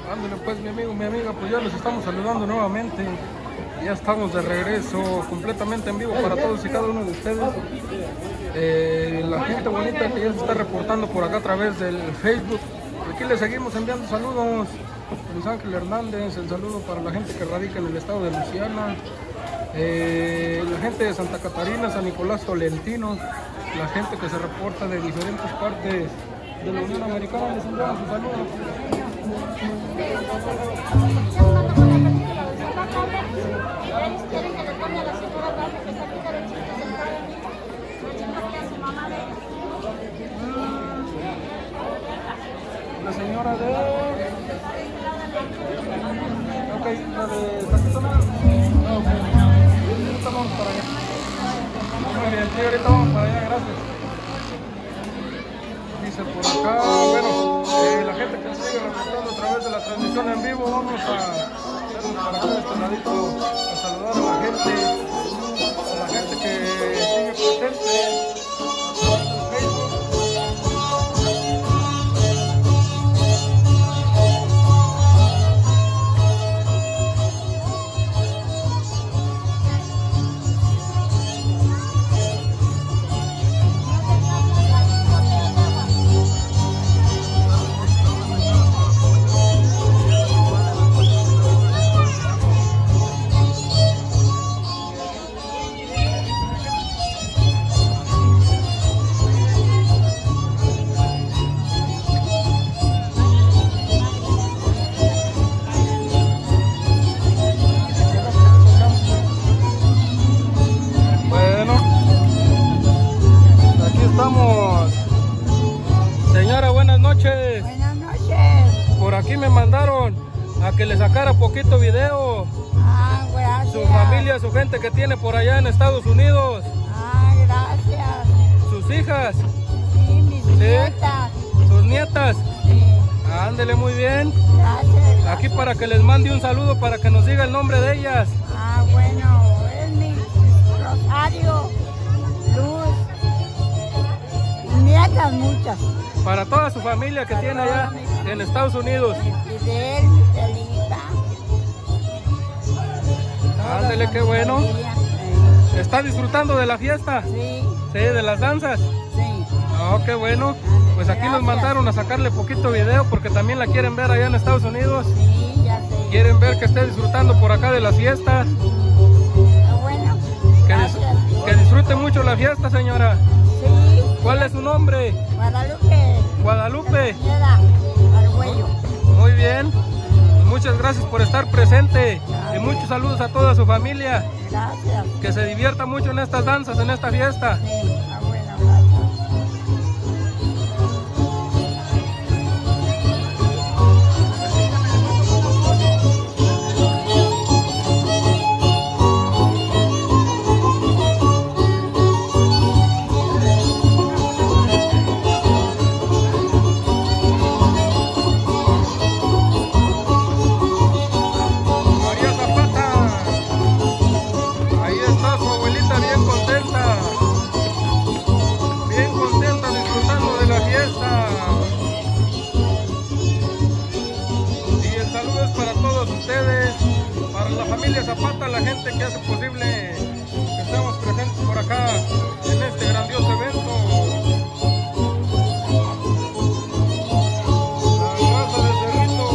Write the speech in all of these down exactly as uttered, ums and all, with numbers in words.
Ándale pues mi amigo, mi amiga, pues ya los estamos saludando nuevamente. Ya estamos de regreso completamente en vivo para todos y cada uno de ustedes. Eh, la gente bonita que ya se está reportando por acá a través del Facebook. Aquí les seguimos enviando saludos. Luis Ángel Hernández, el saludo para la gente que radica en el estado de Luisiana. Eh, la gente de Santa Catarina, San Nicolás Tolentino. La gente que se reporta de diferentes partes de la Unión Americana, les enviamos sus saludos. La señora de... Ok, la de Taquito Nada. No, ok. Ahorita vamos para allá. Muy bien, sí, ahorita vamos para allá, gracias. Dice por acá, bueno, eh, la gente que sigue reportando a través de la transmisión en vivo, vamos a hacernos para acá de este ladito a saludar a la gente, a la gente que sigue presente. Señora, buenas noches. Buenas noches. Por aquí me mandaron a que le sacara poquito video. Ah, gracias. Su familia, su gente que tiene por allá en Estados Unidos. Ah, gracias. Sus hijas. Sí, mis ¿Sí? nietas. Sus nietas. Sí. Ándele muy bien. Gracias, gracias. Aquí para que les mande un saludo, para que nos diga el nombre de ellas. Ah, bueno, es mi Rosario, Luz, nietas muchas. Para toda su familia que Para tiene toda allá mi- en Estados Unidos. Fidel, Miguelita. Ándele, Toda qué mi bueno. familia. ¿Está disfrutando de la fiesta? Sí, Sí, de las danzas. sí. Oh, qué bueno. Pues aquí nos Gracias. mandaron a sacarle poquito video porque también la quieren ver allá en Estados Unidos. Sí, ya sé. Quieren ver que esté disfrutando por acá de las fiestas. Ah, bueno, Que, dis- gracias. que disfrute mucho la fiesta, señora. Sí, ¿Cuál es su nombre? Guadalupe. Guadalupe. Castañeda, Argüello. Muy bien. Muchas gracias por estar presente. Y muchos saludos a toda su familia. Gracias. Que se divierta mucho en estas danzas, en esta fiesta. Sí, ah, bueno, gracias. María Zapata. Ahí está su abuelita bien contenta. Bien contenta disfrutando de la fiesta. Y el saludo es para todos ustedes, para la familia Zapata, la gente que hace posible que estemos presentes por acá en este grandioso evento. La raza de Cerrito.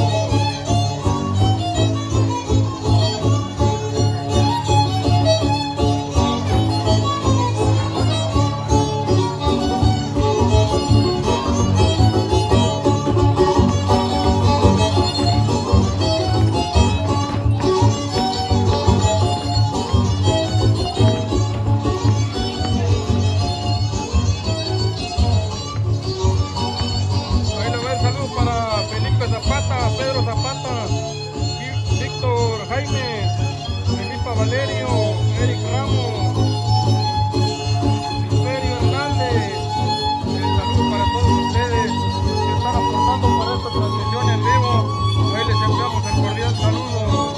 Ahí le va el saludo para Felipe Zapata, Pedro Zapata, Ví- Víctor Jaime, Felipa Valerio, Eric Ramos, Silverio Hernández. El saludo para todos ustedes que están aportando para esta transmisión en vivo. Ahí les enviamos el cordial saludo.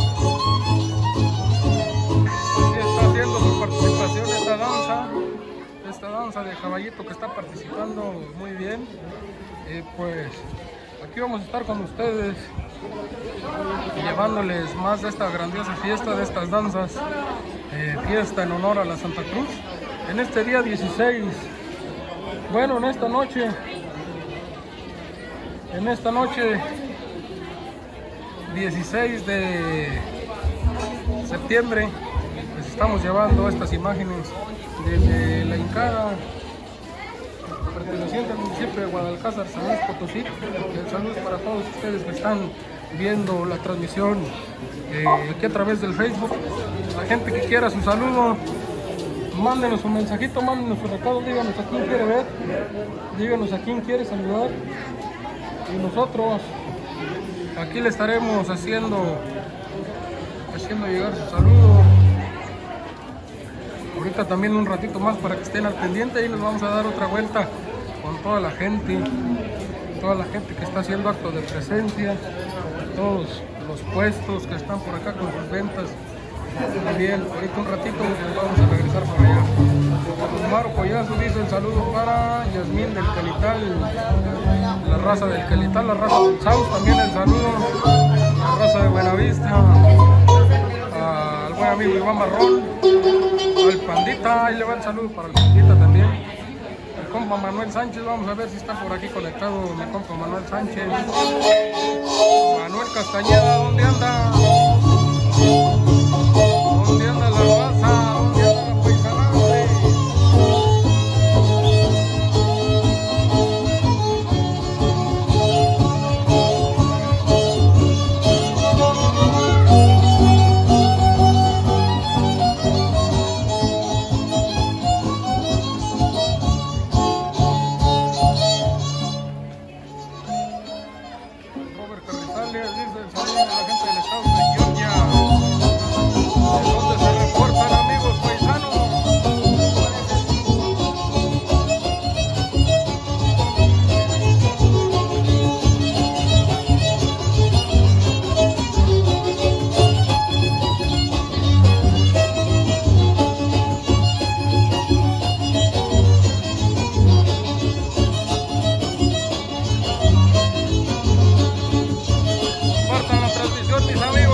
Así está haciendo su participación esta danza, esta danza de caballito que está participando muy bien. Eh, pues aquí vamos a estar con ustedes y llevándoles más de esta grandiosa fiesta, de estas danzas, eh, fiesta en honor a la Santa Cruz, en este día dieciséis, bueno, en esta noche, en esta noche dieciséis de septiembre, les estamos llevando estas imágenes desde la hincada perteneciente al municipio de Guadalcázar, San Luis Potosí. El saludo es para todos ustedes que están viendo la transmisión eh, aquí a través del Facebook. La gente que quiera su saludo, mándenos un mensajito, mándenos un recado, díganos a quién quiere ver, díganos a quién quiere saludar, y nosotros aquí le estaremos haciendo haciendo llegar su saludo. Ahorita también un ratito más para que estén al pendiente y les vamos a dar otra vuelta con toda la gente, toda la gente que está haciendo acto de presencia, todos los puestos que están por acá con sus ventas. También ahorita un ratito nos vamos a regresar para allá. Omar Collazo dice el saludo para Yasmín del Calital, la raza del Calital, la raza del Saus, también el saludo, la raza de Buenavista, al buen amigo Iván Barrón, al Pandita, ahí le va el saludo para el Pandita también, el compa Manuel Sánchez, vamos a ver si está por aquí conectado mi compa Manuel Sánchez, Manuel Castañeda, ¿dónde anda? ¿Dónde anda la raza? ¿Dónde anda la paisanante? Robert Carrizales dice el saludo a la gente del estado de Georgia. ¿De dónde se reportan, amigos paisanos? Compartan la transmisión, mis amigos.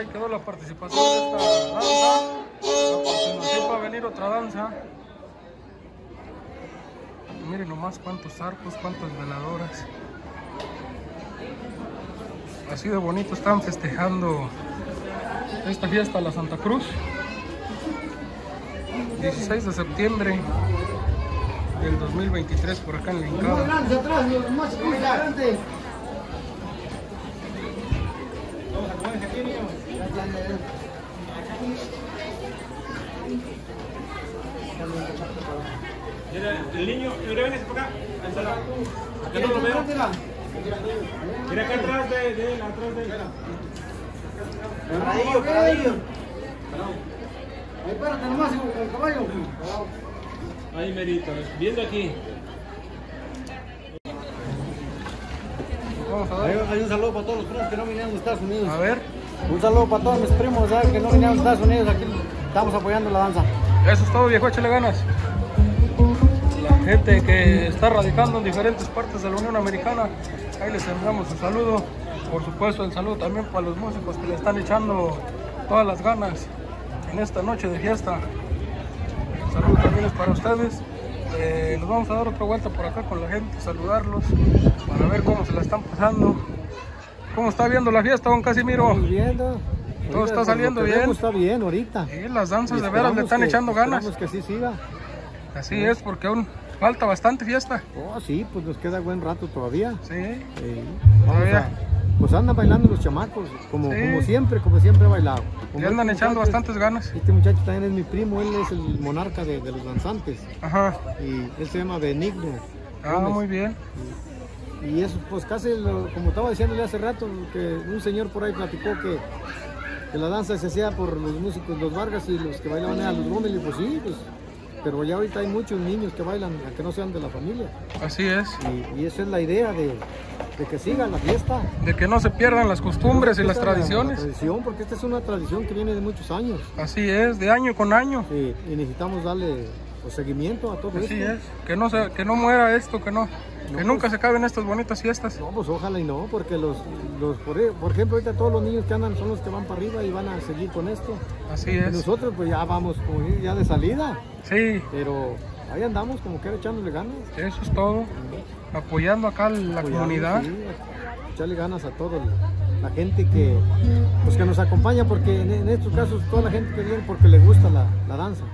ahí quedó la participación de esta danza. A continuación va a venir otra danza. Miren nomás cuántos arcos, cuántas veladoras. Así de bonito están festejando esta fiesta la Santa Cruz. dieciséis de septiembre del dos mil veintitrés por acá en la Hincada. El niño, mira, ven para acá. Acá no lo veo. Mira acá atrás de, de él, atrás de él. Paradillo, paradillo. Ahí párate nomás con el caballo. Ahí merito, viendo aquí. Vamos a ver. Hay un saludo para todos los primos que no vinieron de Estados Unidos. A ver. Un saludo para todos mis primos ¿sabes? Que no vinieron de Estados Unidos. Aquí estamos apoyando la danza. Eso es todo, viejo, échale ganas. La gente que está radicando en diferentes partes de la Unión Americana, ahí les enviamos un saludo. Por supuesto, el saludo también para los músicos que le están echando todas las ganas en esta noche de fiesta. El saludo también es para ustedes. Eh, nos vamos a dar otra vuelta por acá con la gente, saludarlos para ver cómo se la están pasando. ¿Cómo está viendo la fiesta, don Casimiro? Estamos viendo. Todo Ahorita, está pues, saliendo lo que bien. vemos Está bien ahorita. Sí, las danzas Y de veras le están que, echando ganas. Esperamos que así siga. Así es, porque aún falta bastante fiesta. Oh, sí, pues nos queda buen rato todavía. Sí, Eh, vamos Todavía. a, pues andan bailando los chamacos, como, Sí. como siempre, como siempre he bailado. Como le andan este echando muchacho- bastantes ganas. Este muchacho también es mi primo, él es el monarca de, de los danzantes. Ajá. Y él se llama Benigno. Ah, Gómez. muy bien. Y eso, pues casi, lo- como estaba diciéndole hace rato, que un señor por ahí platicó que, que la danza se hacía por los músicos, los Vargas y los que bailaban eran los Gómez. Y pues sí, pues, pero ya ahorita hay muchos niños que bailan, aunque no sean de la familia. Así es. Y, y esa es la idea de, de que siga la fiesta. De que no se pierdan las costumbres y las Esta es la- tradiciones. La tradición, porque esta es una tradición que viene de muchos años. Así es, de año con año. Sí, y necesitamos darle pues, seguimiento a todo Así esto. es. Que no se, que no muera esto, que no, No, que nunca pues- se acaben estas bonitas fiestas. No, pues ojalá y no, porque los, los por, e- por ejemplo, ahorita todos los niños que andan son los que van para arriba y van a seguir con esto. Así Y es. nosotros pues ya vamos como ir ya de salida, Sí, pero ahí andamos como que echándole ganas. eso es todo. Apoyando acá la Apoyando, comunidad. sí, echarle ganas a toda la gente que, pues, que nos acompaña, porque en, en estos casos toda la gente que viene porque le gusta la, la danza.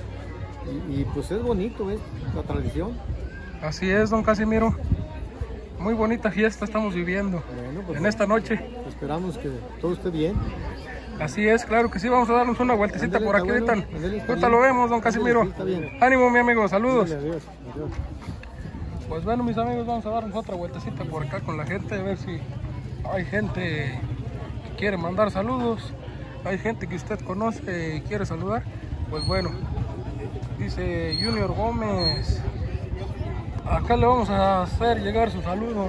Y, y, pues es bonito, ¿ves? La tradición. Así es, don Casimiro. Muy bonita fiesta estamos viviendo Bueno, pues, en esta noche. esperamos que todo esté bien. Así es, claro que sí, vamos a darnos una vueltecita Ándale, por aquí está ahorita. bueno, ándale, está Ahorita bien. lo vemos, don Casimiro. Ándale, sí, está bien. Ánimo, mi amigo, saludos. Ándale, adiós, adiós. Pues bueno, mis amigos, vamos a darnos otra vueltecita por acá con la gente, a ver si hay gente que quiere mandar saludos, hay gente que usted conoce y quiere saludar. Pues bueno, dice Junior Gómez, acá le vamos a hacer llegar su saludo.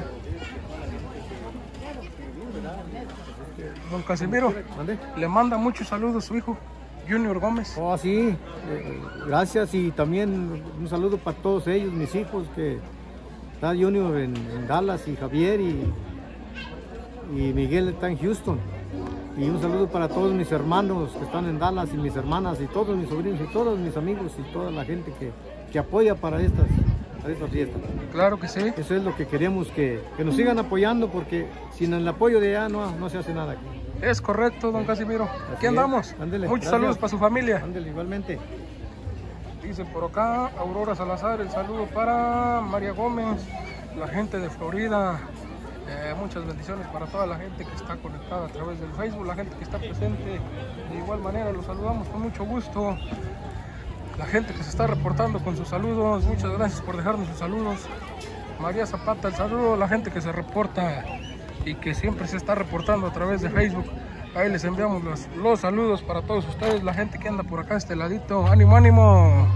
Don Casimiro, ¿Mande? le manda muchos saludos a su hijo, Junior Gómez. Oh, sí, eh, gracias, y también un saludo para todos ellos, mis hijos, que está Junior en, en Dallas y Javier y, y Miguel está en Houston. Y un saludo para todos mis hermanos que están en Dallas y mis hermanas y todos mis sobrinos y todos mis amigos y toda la gente que, que apoya para estas, para estas fiestas. Claro que sí. Eso es lo que queremos, que, que nos sigan apoyando, porque sin el apoyo de allá no, no se hace nada aquí. Es correcto, don Casimiro. Aquí es. andamos. Ándele, Muchos gracias. saludos para su familia. Ándale, igualmente. Dice por acá Aurora Salazar, el saludo para María Gómez, la gente de Florida. Eh, muchas bendiciones para toda la gente que está conectada a través del Facebook, la gente que está presente. De igual manera los saludamos con mucho gusto. La gente que se está reportando con sus saludos, muchas gracias por dejarnos sus saludos. María Zapata, el saludo. La gente que se reporta y que siempre se está reportando a través de Facebook. Ahí les enviamos los, los saludos para todos ustedes, la gente que anda por acá a este ladito. ¡Ánimo, ánimo!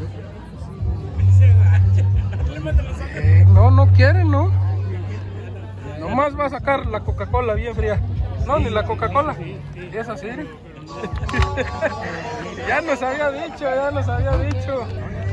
Eh, no, no quieren, ¿no? Nomás va a sacar la Coca-Cola bien fría. No, ni la Coca-Cola. ¿Y es así? Ya nos había dicho, ya nos había dicho.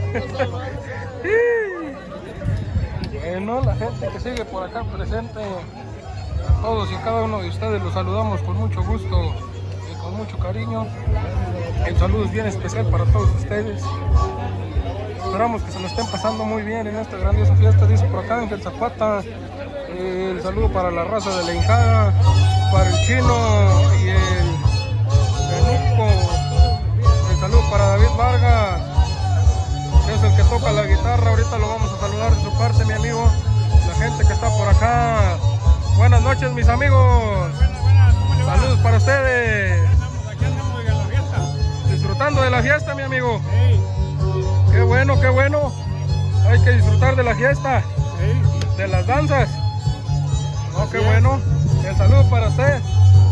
Bueno, la gente que sigue por acá presente, a todos y a cada uno de ustedes los saludamos con mucho gusto y con mucho cariño. El saludo es bien especial para todos ustedes. Esperamos que se lo estén pasando muy bien en esta grandiosa fiesta, dice por acá Ángel Zapata. Eh, el saludo para la raza de la Hincada, para el Chino y el Benuco. El saludo para David Vargas, que es el que toca la guitarra. Ahorita lo vamos a saludar de su parte, mi amigo. La gente que está por acá. Buenas noches, mis amigos. Saludos para ustedes. Disfrutando de la fiesta, mi amigo. Qué bueno, qué bueno. Hay que disfrutar de la fiesta, de las danzas. No, qué bueno. El saludo para usted.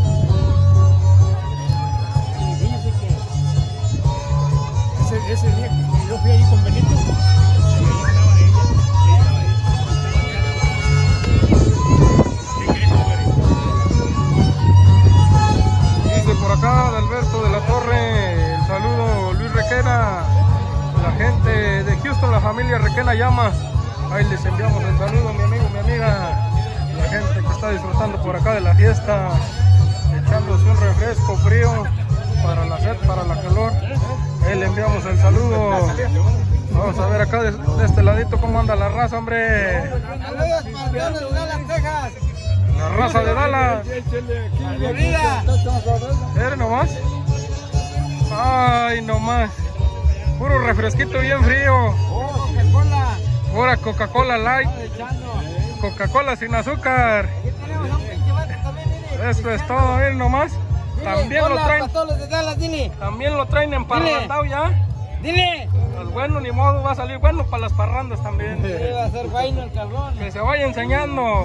Fíjese que ese, ese día que yo fui ahí con Benito, ahí estaba ella, Dice por acá Alberto de la Torre, el saludo Luis Requena, la gente de Houston, la familia Requena Llamas. Ahí les enviamos el saludo, mi amigo, mi amiga. La gente que está disfrutando por acá de la fiesta, echándose un refresco frío para la sed, para la calor. Ahí le enviamos el saludo. Vamos a ver acá de, de este ladito cómo anda la raza, hombre. Saludos para de Dallas, Texas. La raza de Dallas. ¿Eres nomás? Ay, nomás. Puro refresquito bien frío. Pura Coca-Cola Light. Coca-Cola sin azúcar. Esto es todo, miren nomás. También lo traen. También lo traen emparrandado ya. Dile. Pues bueno, ni modo, va a salir bueno para las parrandas también. Va a ser vaino el cabrón. Que se vaya enseñando.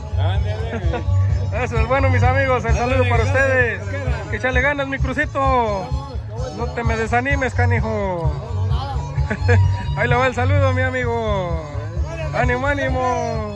Eso es bueno, mis amigos. El saludo para ustedes. Que echale ganas, mi crucito. No te me desanimes, canijo. Ahí le va el saludo, mi amigo. Ánimo, ánimo.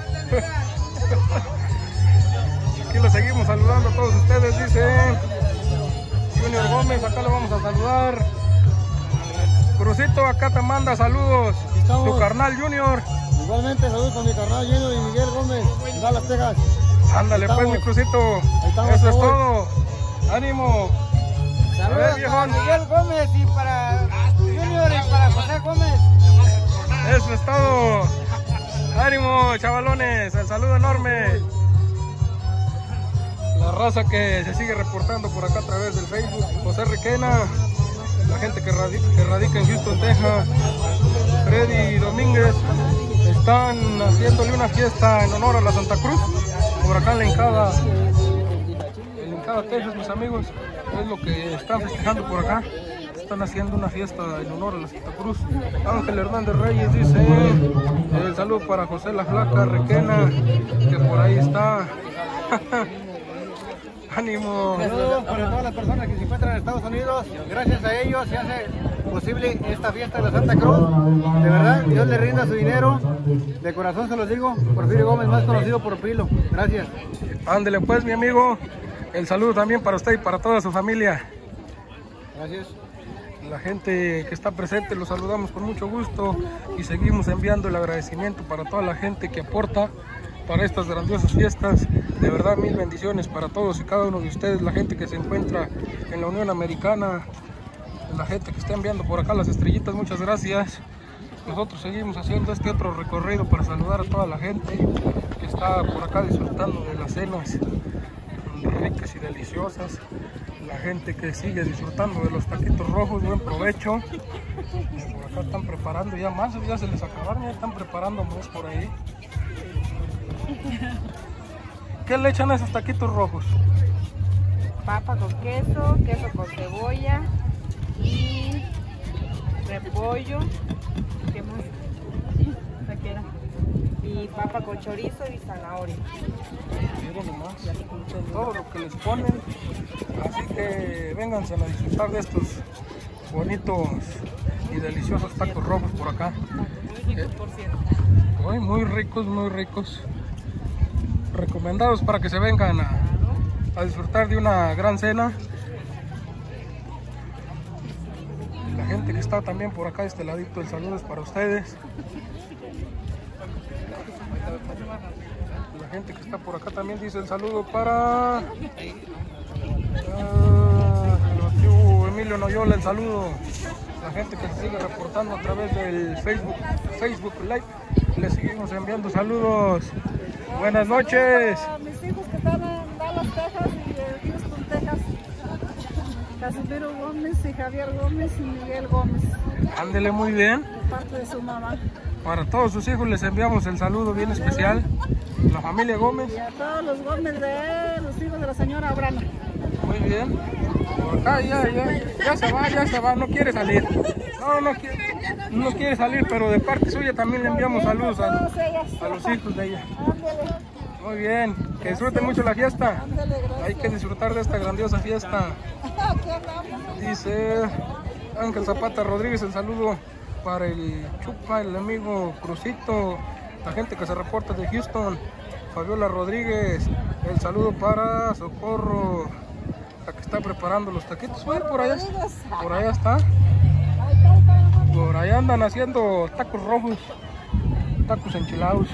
Aquí lo seguimos saludando a todos ustedes, dice Junior Gómez. Acá lo vamos a saludar. Crucito, acá te manda saludos tu carnal Junior. Igualmente saludos a mi carnal Junior y Miguel Gómez, Dallas, Texas. Ándale pues, mi crucito. Eso es todo. Ánimo. Saludos para Miguel Gómez y para Junior y para José Gómez. Eso es todo. Ánimo, chavalones. El saludo enorme. La raza que se sigue reportando por acá a través del Facebook. José Requena. La gente que radica, que radica en Houston, Texas. Freddy Domínguez. Están haciéndole una fiesta en honor a la Santa Cruz. Por acá en la Hincada. En la Hincada, Texas, mis amigos. Es lo que están festejando por acá. Están haciendo una fiesta en honor a la Santa Cruz. Ángel Hernández Reyes dice el saludo para José La Flaca Requena, que por ahí está. Ánimo. Saludos para todas las personas que se encuentran en Estados Unidos. Gracias a ellos se hace posible esta fiesta de la Santa Cruz. De verdad, Dios le rinda su dinero. De corazón se los digo. Porfirio Gómez, más conocido por Pilo. Gracias. Ándele pues, mi amigo. El saludo también para usted y para toda su familia. Gracias. La gente que está presente los saludamos con mucho gusto y seguimos enviando el agradecimiento para toda la gente que aporta para estas grandiosas fiestas. De verdad, mil bendiciones para todos y cada uno de ustedes, la gente que se encuentra en la Unión Americana, la gente que está enviando por acá las estrellitas, muchas gracias. Nosotros seguimos haciendo este otro recorrido para saludar a toda la gente que está por acá disfrutando de las cenas ricas y deliciosas. La gente que sigue disfrutando de los taquitos rojos, buen provecho. Por acá están preparando ya más, ya se les acabaron, ya están preparando más por ahí. ¿Qué le echan a esos taquitos rojos? Papa con queso, queso con cebolla y repollo. ¿Qué más? ¿Qué era? Y papa con chorizo y zanahoria. Miren nomás, todo lo que les ponen. Así que vénganse a disfrutar de estos bonitos y deliciosos tacos rojos por acá. Eh, muy, muy ricos, muy ricos. Recomendados para que se vengan a, a disfrutar de una gran cena. La gente que está también por acá, este ladito, el saludo es para ustedes. La gente que está por acá también dice el saludo para... Uh, Emilio Noyola, el saludo. La gente que se sigue reportando a través del Facebook, Facebook Live, les seguimos enviando saludos. Buenas noches. A mis hijos que están en Dallas, Texas y en Houston, Texas. Casimiro Gómez y Javier Gómez y Miguel Gómez. Ándele muy bien. De parte de su mamá. Para todos sus hijos les enviamos el saludo bien especial. La familia Gómez. Y a todos los Gómez de los hijos de la señora Abrana. Muy bien. Por acá ya, ya, ya se va, ya se va, no quiere salir. No, no quiere, no quiere salir, pero de parte suya también le enviamos saludos a, a los hijos de ella. Muy bien, que disfruten mucho la fiesta. Hay que disfrutar de esta grandiosa fiesta. Dice Ángel Zapata Rodríguez, el saludo para el Chupa, el amigo Crucito, la gente que se reporta de Houston. Fabiola Rodríguez, el saludo para Socorro, la que está preparando los taquitos. Bueno, por allá, por allá está. Por allá andan haciendo tacos rojos, tacos enchilados.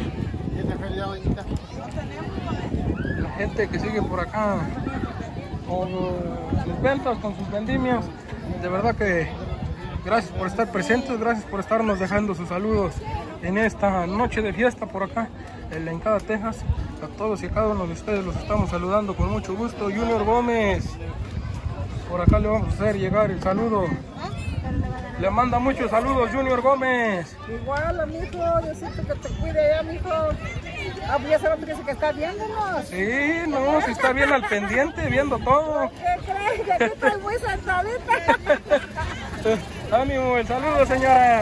La gente que sigue por acá con sus ventas, con sus vendimias, de verdad que gracias por estar presentes, gracias por estarnos dejando sus saludos en esta noche de fiesta por acá en La Hincada, Texas. A todos y cada uno de ustedes los estamos saludando con mucho gusto. Junior Gómez, por acá le vamos a hacer llegar el saludo. Le manda muchos saludos Junior Gómez. Igual, amigo, Diosito que te cuide ya, amigo. Ah, pues ya sabemos que dice que está viéndonos. Sí, no, si está bien al pendiente, viendo todo. ¿Qué crees? Que aquí estoy muy sentadita. Ánimo, el saludo, señora.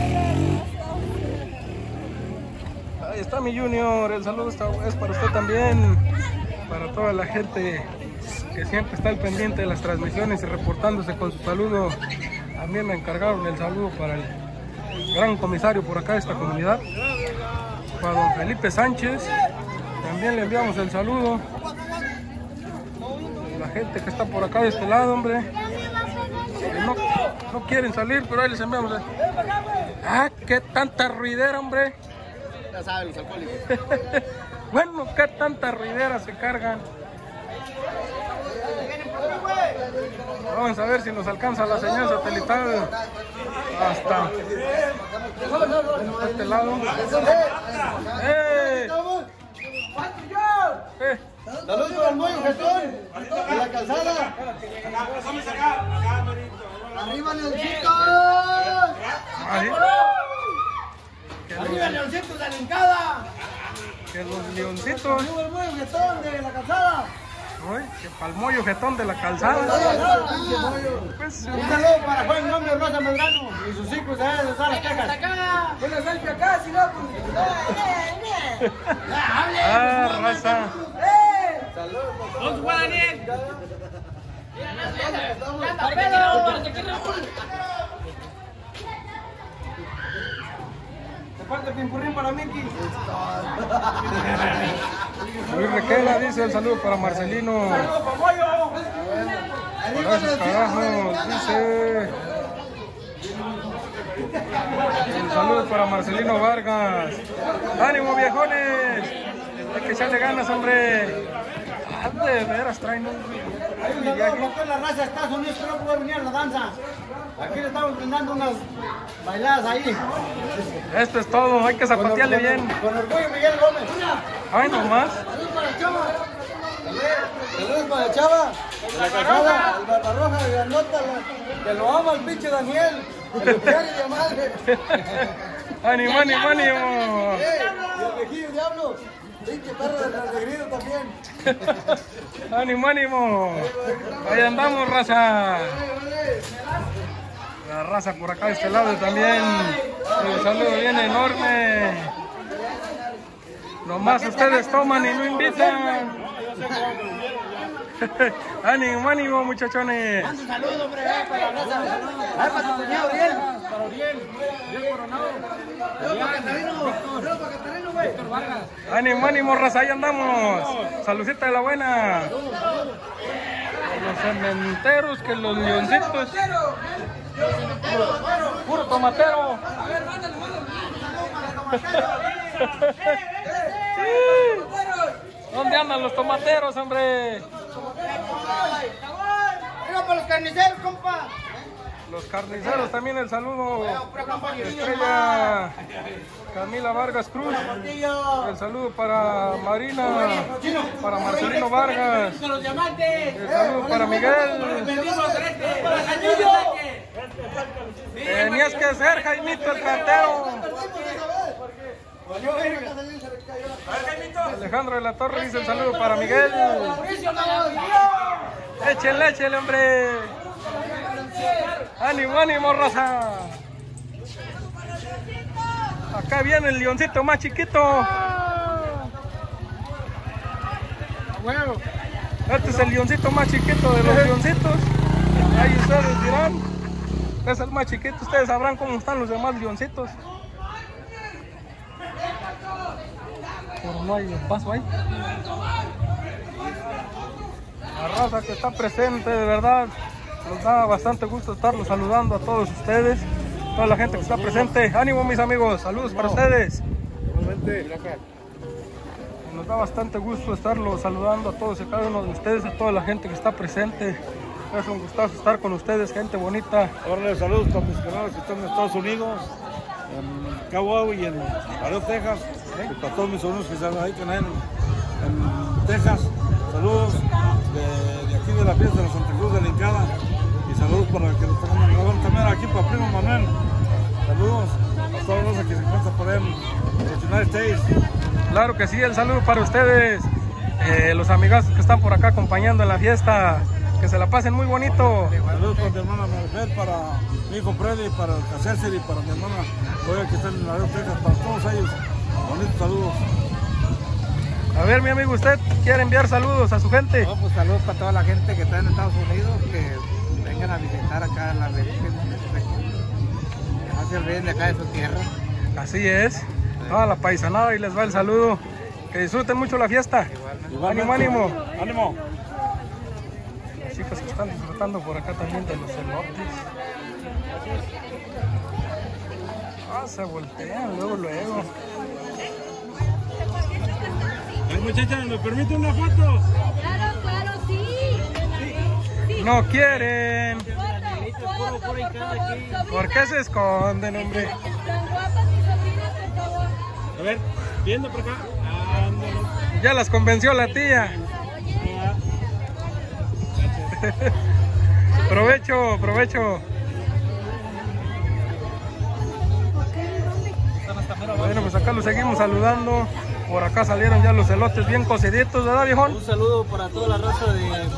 Ahí está mi Junior, el saludo está, es para usted también, para toda la gente que siempre está al pendiente de las transmisiones y reportándose con su saludo. También me encargaron el saludo para el gran comisario por acá de esta comunidad, para don Felipe Sánchez. También le enviamos el saludo. La gente que está por acá de este lado, hombre, que no, no quieren salir, pero ahí les enviamos el... ¡Ah, qué tanta ruidera, hombre! Ya saben los alcohólicos. Bueno, qué tanta ruidera se cargan. Vamos a ver si nos alcanza la señal satelital hasta este lado. ¡Eh! ¡Eh! Saludos para el Moyo Getón de la calzada. ¡Arriba, Leoncito! Ahí. ¡Arriba, Leoncito de la Hincada! Que los leoncitos. ¡Arriba el Moyo Getón de la calzada! Uy, que palmoyo jetón de la calzada. Pues, Un saludo para Juan Gómez Rosa Medrano y sus hijos de allá de Dallas, Texas. ¡Una selfie acá, si no, pues! ah, raza. ¡Saludos! ¡Don Juan Daniel! Parte pimpurrín para Miki. Luis Requena dice el saludo para Marcelino. ¡Saludos para Moyo! Gracias, carajos. Dice el saludo para Marcelino Vargas. ¡Ánimo, viejones! Hay que echarle ganas, hombre. Ah, de veras traen un Hay un saludo para toda la raza de Estados Unidos que no puede venir a la danza. Aquí le estamos brindando unas bailadas ahí. Esto es todo, hay que zapatearle Con- bien. Con orgullo, Miguel Gómez. Ay, nomás. Saludos para el Chava. Saludos para el Chava. De la casada, el Barbarroja de Granota, la- que lo ama el pinche Daniel. El diario de madre. ¡Ánimo, ánimo, ánimo! Eh, y el vejillo diablo. Pinche perro de transgregido también. ¡Ánimo, ánimo! Ahí andamos, raza. La raza por acá de este lado también. Un saludo bien enorme. Nomás ustedes toman y no invitan. ánimo, ánimo, muchachones. Un saludo, hombre, eh, para la raza. Ah, para tu cuñado, Uriel. Para Uriel. Uriel Coronado. Saludos para Catarino. Saludos para Catarino, güey. Víctor Vargas. Ánimo, ánimo, raza, ahí andamos. Saludcita de la buena. Los cementeros que los leoncitos. Puro, puro tomatero. ¿Dónde andan los tomateros, hombre? ¡Arriba, para los carniceros, compa. Los carniceros también el saludo. Estrella Camila Vargas Cruz. El saludo para Marina, para Marcelino Vargas. El saludo para Miguel. Tenías que ser Jaimito el cartero. Alejandro de la Torre dice el saludo para Miguel. Échenle, échenle, hombre. Ánimo, ánimo, raza. Acá viene el leoncito más chiquito. Este es el leoncito más chiquito de los leoncitos. Ahí ustedes dirán. Es el más chiquito. Ustedes sabrán cómo están los demás leoncitos. Pero no hay paso ahí. La raza que está presente, de verdad, nos da bastante gusto estarlos saludando a todos ustedes, toda la gente que está presente. Ánimo, mis amigos, saludos para ustedes. Nos da bastante gusto estarlos saludando a todos y cada uno de ustedes, a toda la gente que está presente. Es un gustazo estar con ustedes, gente bonita. Órale, saludos para mis canales que están en Estados Unidos, en Cabo y en Laredo, Texas, y para todos mis sobrinos que están ahí en, en Texas. Saludos de, de aquí de la fiesta de la Santa Cruz de la Hincada, y saludos para que nos están grabando también aquí para Primo Manuel. Saludos a todos los que se encuentran por ahí en los United States. Claro que sí, el saludo para ustedes, eh, los amigazos que están por acá acompañando en la fiesta. Que se la pasen muy bonito. Saludos para mi hermana Maribel, para mi hijo Freddy, para el Cacercer y para mi hermana Joya que están en la Texas, para todos ellos. Bonitos saludos. A ver, mi amigo, ¿usted quiere enviar saludos a su gente? No, pues saludos para toda la gente que está en Estados Unidos, que vengan a visitar acá en la Virgen, que no se olviden de acá de su tierra. Así es, toda la paisanada y les va el saludo. Que disfruten mucho la fiesta. Ánimo, ánimo. Ánimo. Las chicas que están disfrutando por acá también de los elotes. Ah, se voltean luego, luego. Ay, muchachas, ¿me permite una foto? Claro, claro, sí. No quieren. Foto, foto, por favor. ¿Por qué se esconden, hombre? Tan guapas mis sobrinas, por favor. A ver, viendo por acá. Ándale. Ya las convenció la tía. Provecho, provecho. Bueno, pues acá los seguimos saludando. Por acá salieron ya los elotes bien cociditos, ¿verdad, viejón? Un saludo para toda la raza de, de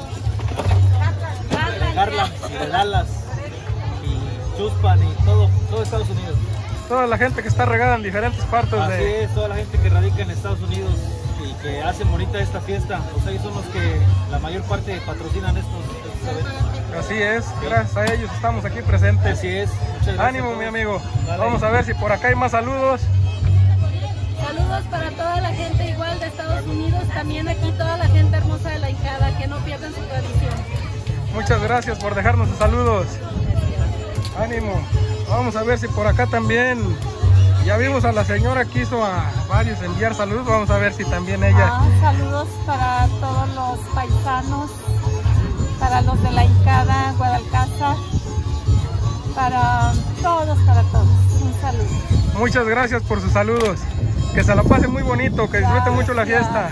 Carla, y de Dallas, y Chuspan y todo, todo Estados Unidos. Toda la gente que está regada en diferentes partes. Así de... es, toda la gente que radica en Estados Unidos y que hacen bonita esta fiesta. Pues ellos son los que la mayor parte patrocinan estos, estos eventos. Así es, gracias a ellos estamos aquí presentes. Así es, muchas gracias. Ánimo, mi amigo. Dale. Vamos a ver si por acá hay más saludos. Saludos para toda la gente igual de Estados Unidos, también aquí toda la gente hermosa de la Hincada, que no pierdan su tradición. Muchas gracias por dejarnos sus saludos. Ánimo. Vamos a ver si por acá también. Ya vimos a la señora que hizo a varios enviar saludos. Vamos a ver si también ella. Ah, saludos para todos los paisanos, para los de la Hincada, Guadalcázar, para todos, para todos. Un saludo. Muchas gracias por sus saludos. Que se la pasen muy bonito, que disfruten mucho la fiesta.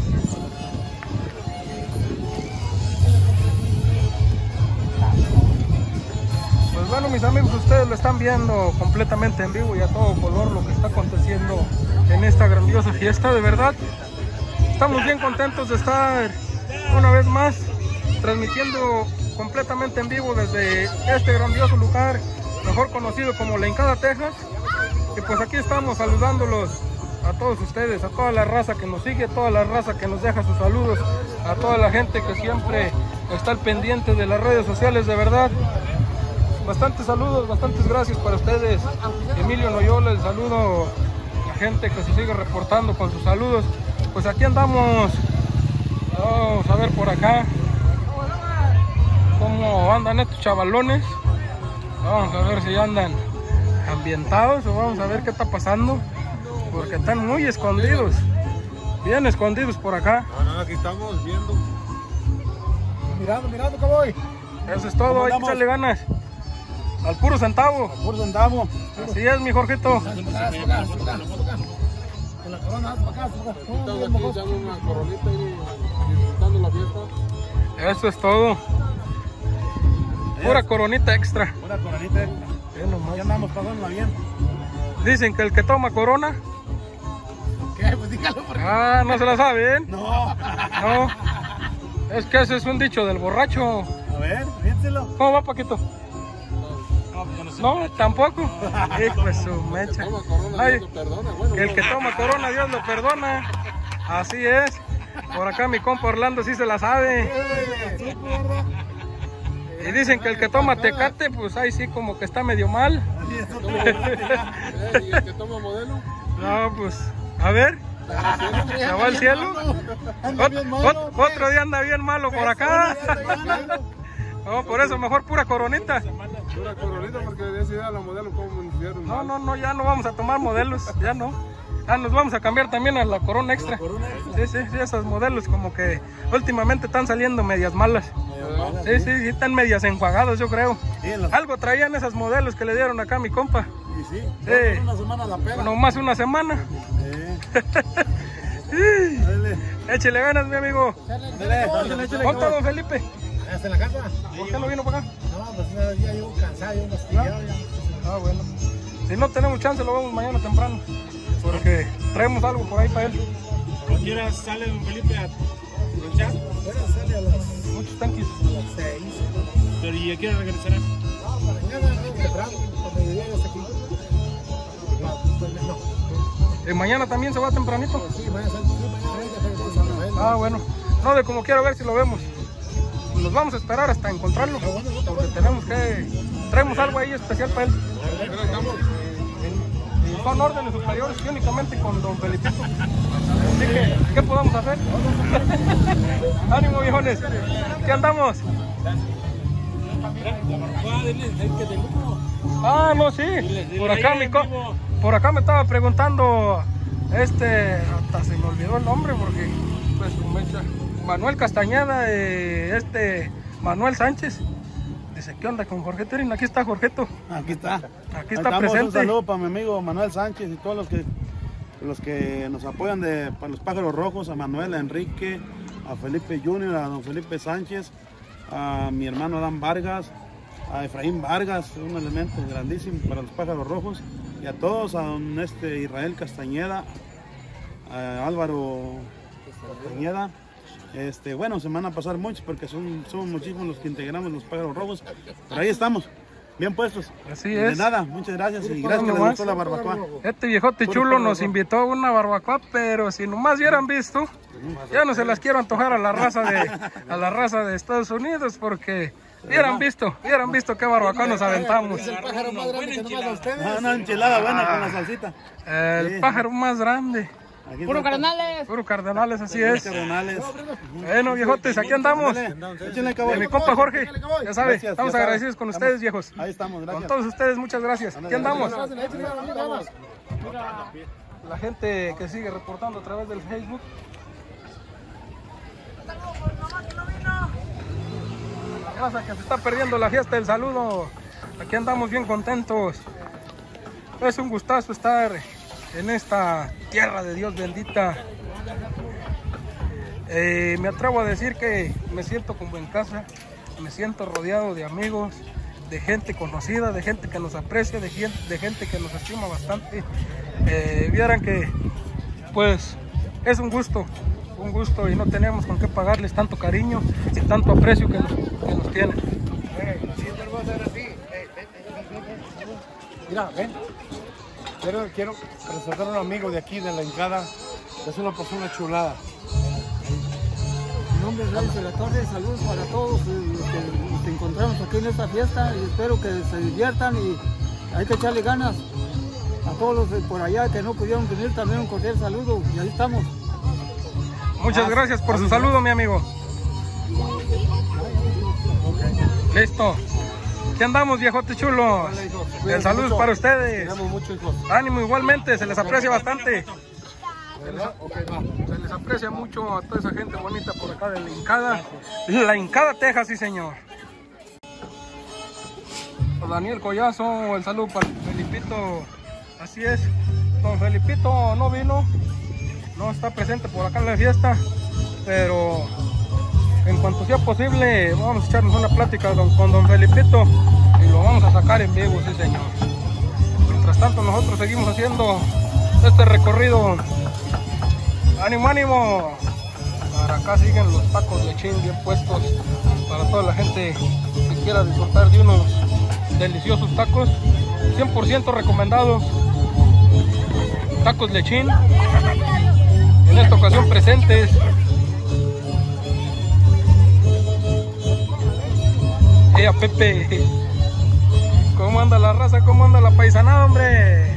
Pues bueno, mis amigos, ustedes lo están viendo completamente en vivo y a todo color lo que está aconteciendo en esta grandiosa fiesta, de verdad. Estamos bien contentos de estar una vez más transmitiendo completamente en vivo desde este grandioso lugar, mejor conocido como La Hincada, Texas. Y pues aquí estamos saludándolos a todos ustedes, a toda la raza que nos sigue, a toda la raza que nos deja sus saludos, a toda la gente que siempre está al pendiente de las redes sociales, de verdad. Bastantes saludos, bastantes gracias para ustedes. Emilio Noyola, el saludo a la gente que se sigue reportando con sus saludos. Pues aquí andamos. Vamos a ver por acá cómo andan estos chavalones. Vamos a ver si andan ambientados o vamos a ver qué está pasando, porque están muy escondidos, bien escondidos por acá. No, no, aquí estamos viendo. Mirando, mirando, cómo voy. Eso es todo, hay que echarle ganas. Al puro centavo. Al puro centavo. Así es, mi Jorgito. Con la corona, para acá, para acá. Estamos aquí echando una coronita y disfrutando la fiesta. Eso es todo. Pura coronita extra. Pura coronita extra. Ya andamos pasándola bien. Dicen que el que toma corona. ¿Qué? Pues dígalo porque... Ah, ¿no se la saben? No. No. Es que ese es un dicho del borracho. A ver, piénselo. ¿Cómo va, Paquito? No, tampoco. Hijo de su mecha. Ay, que el que toma corona, Dios lo perdona. Así es. Por acá mi compa Orlando sí se la sabe. Y dicen que el que toma Tecate, pues ahí sí como que está medio mal. ¿Y el que toma Modelo? No, pues, a ver. ¿Se va al cielo? Ot otro día anda bien malo por acá. No, por eso mejor pura coronita. Pura coronita porque de esa idea la Modelo como hicieron. No, no, no, ya no vamos a tomar modelos, ya no. Ah, nos vamos a cambiar también a la corona extra. Sí, sí, sí, esos modelos como que últimamente están saliendo medias malas. Sí, sí, sí, están medias enjuagados, yo creo. Algo traían esos modelos que le dieron acá a mi compa. Y sí, sí. Una semana la pega. No más una semana. Sí. Échele ganas, mi amigo. ¿Cuánto, don Felipe? ¿Hasta en la casa? ¿Por qué no vino para acá? No, pues no, ya llevo cansado, llevo mastigado ya. Ah, bueno. Si no tenemos chance, lo vemos mañana temprano. Porque traemos algo por ahí para él. ¿A qué hora sale don Felipe a planchar? Ahora sale a las, muchos tanques. a las seis. Pero ¿y a qué hora regresará? No, mañana no, temprano, cuando llegue hasta aquí. No, pues no. ¿Y mañana también se va tempranito? Sí, mañana sale, sí, mañana. Ah, bueno. No, de como quiero ver si lo vemos. Nos vamos a esperar hasta encontrarlo. Porque tenemos que... Traemos algo ahí especial para él. Son órdenes superiores y únicamente con don Felipito. Así que, ¿qué podemos hacer? Ánimo, viejones. ¿Qué andamos? Ah, no, sí. Por acá, mi co por acá me estaba preguntando, este, hasta se me olvidó el nombre porque, pues, Manuel Castañeda, eh, este, Manuel Sánchez. Dice, ¿qué onda con Jorgeto? Aquí está Jorgeto. Aquí está. Aquí está presente. Un saludo para mi amigo Manuel Sánchez y todos los que los que nos apoyan de para los Pájaros Rojos, a Manuel, a Enrique, a Felipe junior, a don Felipe Sánchez, a mi hermano Adán Vargas, a Efraín Vargas, un elemento grandísimo para los Pájaros Rojos, y a todos, a don este Israel Castañeda, a Álvaro Castañeda. Este, bueno, se van a pasar muchos porque son, son muchísimos los que integramos los Pájaros Rojos, pero ahí estamos, bien puestos. Así es. De nada, muchas gracias y gracias que les gustó la barbacoa. Este viejote chulo nos invitó a una barbacoa, pero si nomás hubieran visto, ya no se las quiero antojar a la raza de, a la raza de Estados Unidos porque hubieran visto, hubieran visto qué barbacoa nos aventamos. Es el pájaro más grande que nomás a ustedes. Ah, una enchilada buena con la salsita. El Sí. pájaro más grande. Aquí Puro está. cardenales. Puro cardenales, así es. Cardenales. Bueno, viejotes, aquí andamos. Échenle caballo. De mi compa Jorge, ya sabe, Gracias, estamos ya sabe. agradecidos con Estamos- ustedes, viejos. Ahí estamos, gracias. Con todos ustedes, muchas gracias. Aquí andamos. Vamos. La gente que sigue reportando a través del Facebook. La raza que se está perdiendo la fiesta del saludo. Aquí andamos bien contentos. Es un gustazo estar en esta tierra de Dios bendita. Eh, me atrevo a decir que me siento como en casa. Me siento rodeado de amigos, de gente conocida, de gente que nos aprecia, de gente, de gente que nos estima bastante. Eh, vieran que pues es un gusto, un gusto y no tenemos con qué pagarles tanto cariño y tanto aprecio que nos, que nos tienen. Mira, ven. Quiero, quiero presentar a un amigo de aquí, de la Hincada. Es una persona chulada. Mi nombre es Reyes de la Torre, saludos para todos los que nos encontramos aquí en esta fiesta y espero que se diviertan y hay que echarle ganas. A todos los de por allá que no pudieron venir también un cordial saludo y ahí estamos. Muchas gracias por su saludo, mi amigo. Listo. ¿Qué andamos, viejotes chulos? El saludo es para ustedes. Tenemos muchos hijos. Ánimo igualmente, se les aprecia bastante. ¿Verdad? Ok, va. Se les aprecia mucho a toda esa gente bonita por acá de la Hincada. La Hincada, Texas, sí señor. Daniel Collazo, el saludo para Felipito. Así es, don Felipito no vino, no está presente por acá en la fiesta, pero en cuanto sea posible vamos a echarnos una plática don, con don Felipito y lo vamos a sacar en vivo, sí señor. Mientras tanto nosotros seguimos haciendo este recorrido. ¡Ánimo, ánimo! Para acá siguen los tacos lechín bien puestos para toda la gente que quiera disfrutar de unos deliciosos tacos, cien por ciento recomendados. Tacos lechín, en esta ocasión presentes. Ea Pepe, ¿cómo anda la raza? ¿Cómo anda la paisanada, hombre?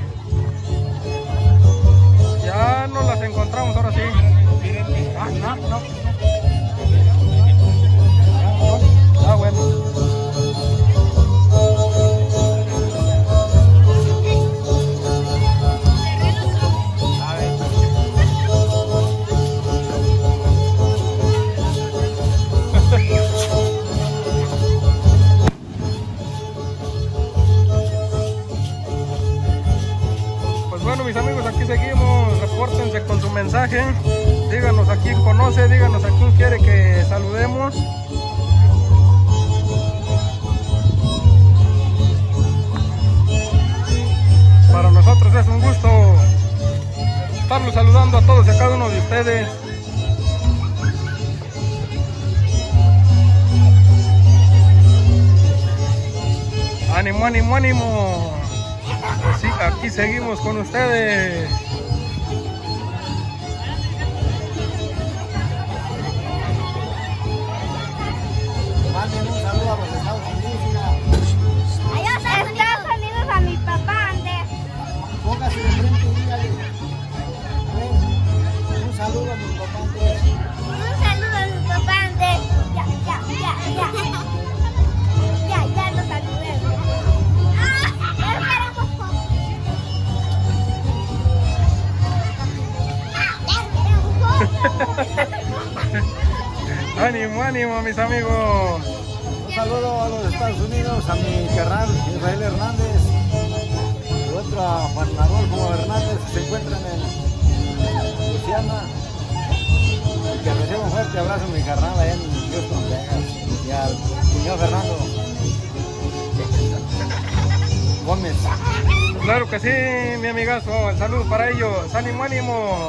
Ya nos las encontramos ahora sí. Ah, no, no. Ah, bueno. Mis amigos, aquí seguimos, repórtense con su mensaje, díganos a quién conoce, díganos a quién quiere que saludemos. Para nosotros es un gusto estarlos saludando a todos y a cada uno de ustedes. Ánimo, ánimo, ánimo. Sí, aquí seguimos con ustedes. Manden un saludo a los Estados Unidos. Estados Unidos a mi papá, Andrés. Póngase de frente y dígale. Un saludo a mi papá, Andrés. Un saludo a mi papá, Andrés. Ya, ya, ya, ya. Ya, ya lo saludé. Ánimo, ánimo, mis amigos. Un saludo a los Estados Unidos, a mi carnal Israel Hernández y otro a Juan Adolfo Hernández, que se encuentran en Luciana. Que reciba un fuerte abrazo a mi carnal allá en Houston, Texas, y al señor Fernando Gómez. Claro que sí, mi amigazo, el saludo para ellos. Ánimo, ánimo.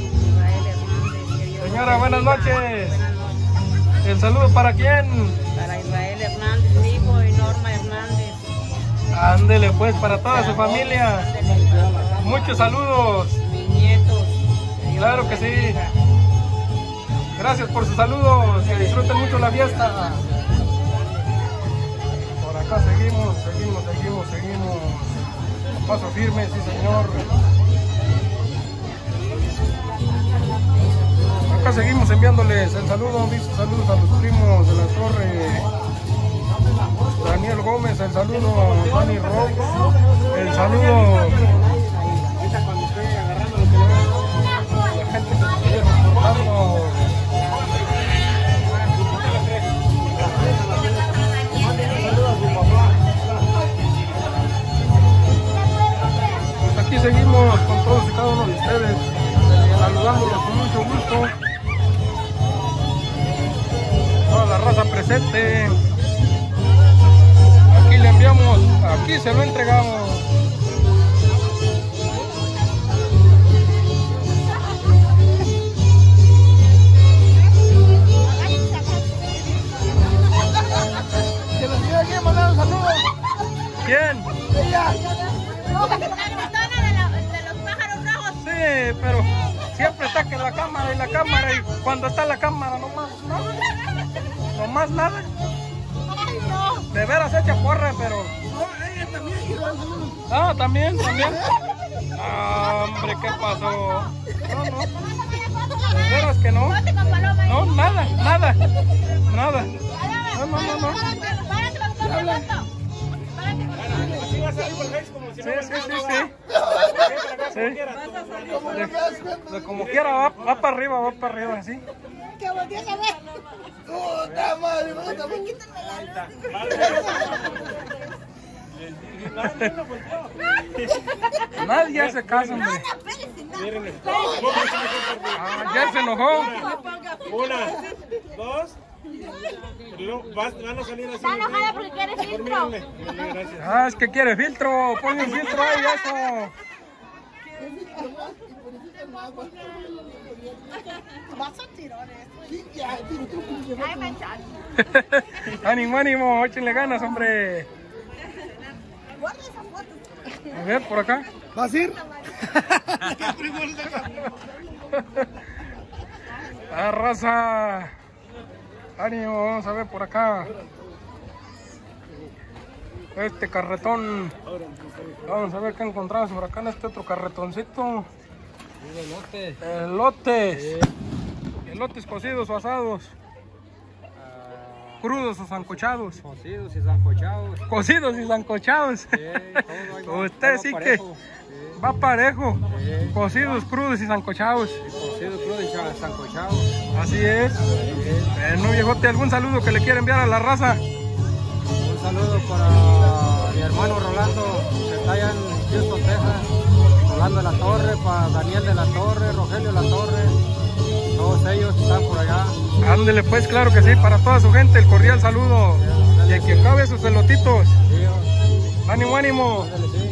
Señora, buenas noches. ¿El saludo para quién? Para Israel Hernández, mi hijo, y Norma Hernández. Ándele pues, para toda su familia. Muchos saludos. Mis nietos. Claro que sí. Gracias por sus saludos. Que disfruten mucho la fiesta. Por acá seguimos, seguimos, seguimos, seguimos. A paso firme, sí señor. Acá seguimos enviándoles el saludo, mis saludos a los primos de la torre. Daniel Gómez, el saludo, Dani Rock, el saludo. La gente que se sigue reportando. Pues aquí seguimos con todos y cada uno de ustedes, saludándolos con mucho gusto. Toda la raza presente. Aquí le enviamos, aquí se lo entregamos. ¿Que nos quiere aquí mandar un saludo? ¿Quién? Ella. Sí, pero siempre está que la cámara y la cámara, y cuando está la cámara nomás nada. Nomás nada. De veras echa porra, pero... Ah, también, también. Ah, hombre, ¿qué pasó? No, no. De veras que no. No, nada, nada. Nada. No, no, no, no. Sí, sí, sí, sí. Sí. De, de como quiera, va, va para arriba, va para arriba, así. Que voltees a ver. ¡Puta madre! ¡Puta madre! Nadie hace caso, hombre. Ah, ya se enojó. Una, dos. No, vas, van a salir así. Está enojada porque quiere filtro. Gracias. Ah, es que quiere filtro. Ponle un filtro ahí, eso. Ánimo, ánimo, échenle ganas, hombre. A ver, por acá. ¿Vas a ir? Ah, raza. Ánimo, vamos a ver por acá. Este carretón. Vamos a ver qué encontramos por acá en este otro carretoncito. Elote. Elotes. Elotes cocidos o asados. Crudos o sancochados. Cocidos y sancochados. Cocidos y sancochados. Sí, todo va- Usted todo sí que parejo. va parejo. Sí. Cocidos, crudos y sancochados. Cocido, crudo y cha- sancochado. Así es. Bueno, viejote, ¿algún saludo que le quiera enviar a la raza? Un saludo para mi hermano Rolando, que está allá en Houston, Texas. Rolando de la Torre, para Daniel de la Torre, Rogelio de la Torre. Todos ellos están por allá. Ándele pues, claro que sí, para toda su gente, el cordial saludo. Y el que acabe sus elotitos. Sí, Ánimo, ánimo. ándale, sí.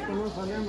no sabemos.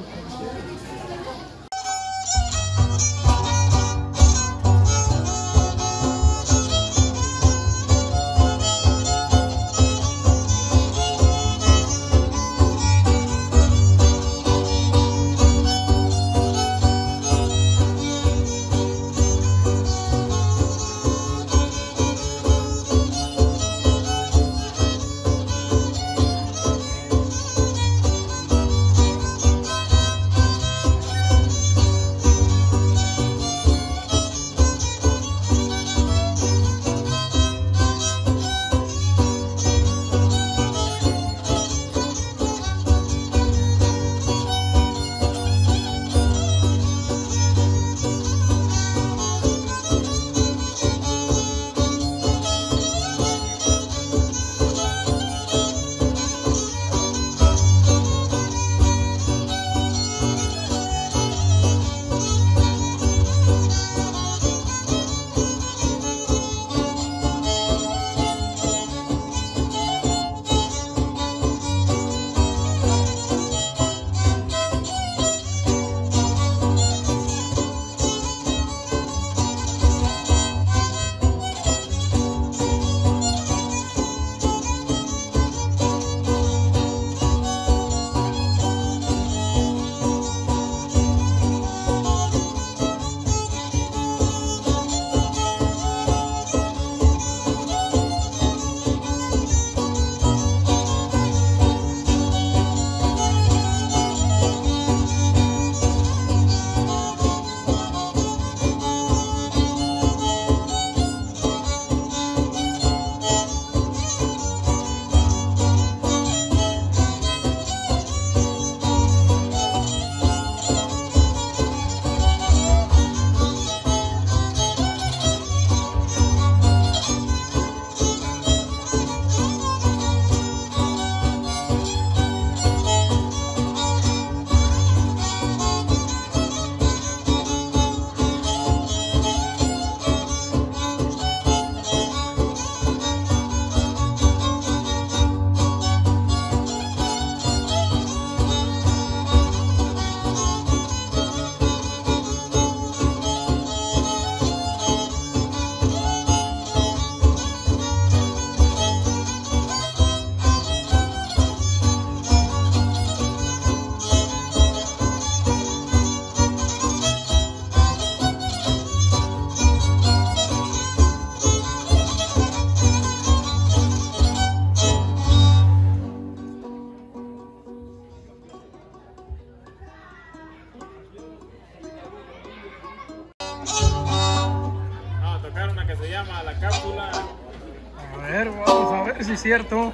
A ver, vamos a ver si es cierto.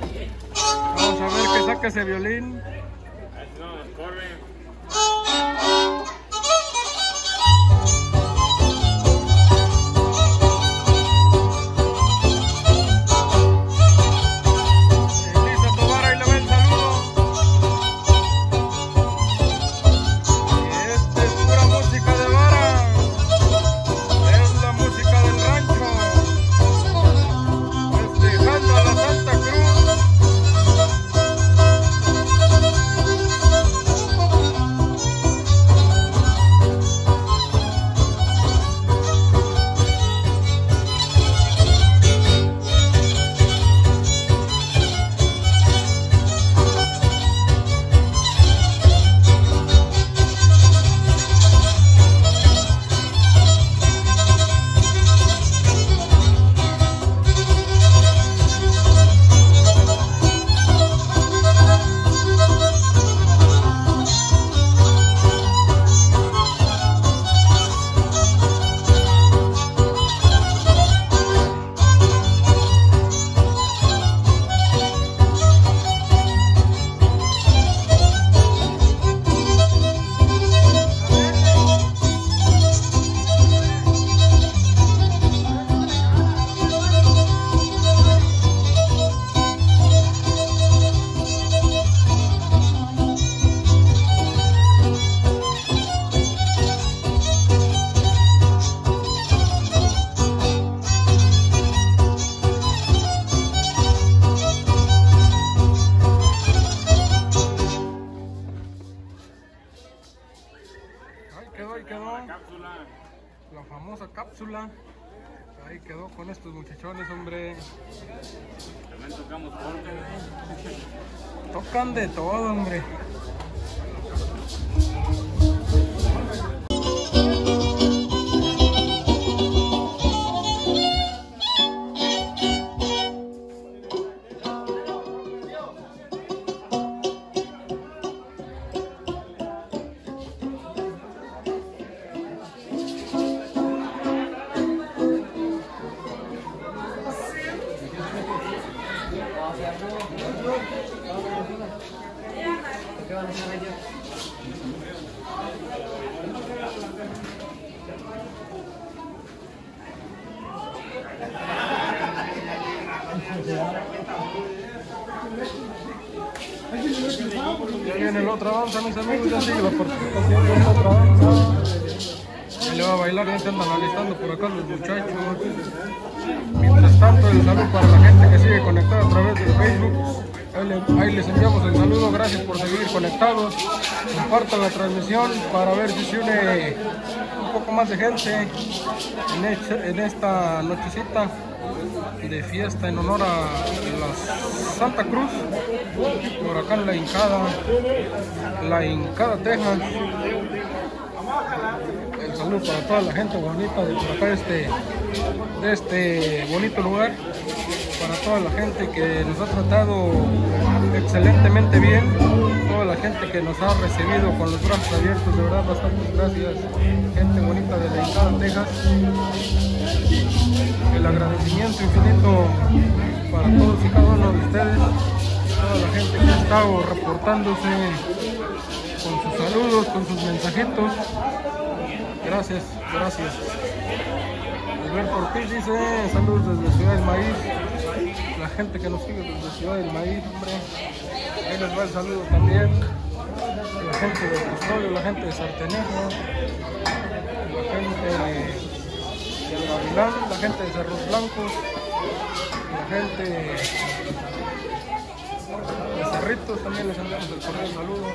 Vamos a ver que saca ese violín. No, corre. Santa Cruz. quedó, ahí quedó. La cápsula. La famosa cápsula. Ahí quedó con estos muchachones, hombre. También tocamos polka, ¿eh? Tocan de todo, hombre. Ya viene la otra danza, mis amigos, ya sigue la participación de la otra danza. Y le va a bailar, ya se andan alistando por acá los muchachos. Mientras tanto, el saludo para la gente que sigue conectada a través del Facebook. Ahí, le, ahí les enviamos el saludo, gracias por seguir conectados. Compartan la transmisión para ver si se une un poco más de gente en, este, en esta nochecita de fiesta en honor a la Santa Cruz, por acá en La Hincada, La Hincada, Texas. El saludo para toda la gente bonita de por acá de este, de este bonito lugar, para toda la gente que nos ha tratado excelentemente bien, toda la gente que nos ha recibido con los brazos abiertos, de verdad bastantes gracias, gente bonita de La Hincada, Texas. El agradecimiento infinito para todos y cada uno de ustedes, toda la gente que ha estado reportándose con sus saludos, con sus mensajitos. Gracias, gracias. Alberto Ortiz dice saludos desde Ciudad del Maíz. La gente que nos sigue desde Ciudad del Maíz, hombre. Ahí les va el saludo también. La gente de Custodio, la gente de Sartenejo, la gente de del Gavilán, la gente de Cerros Blancos, la gente de Cerritos, también les enviamos el cordial saludo.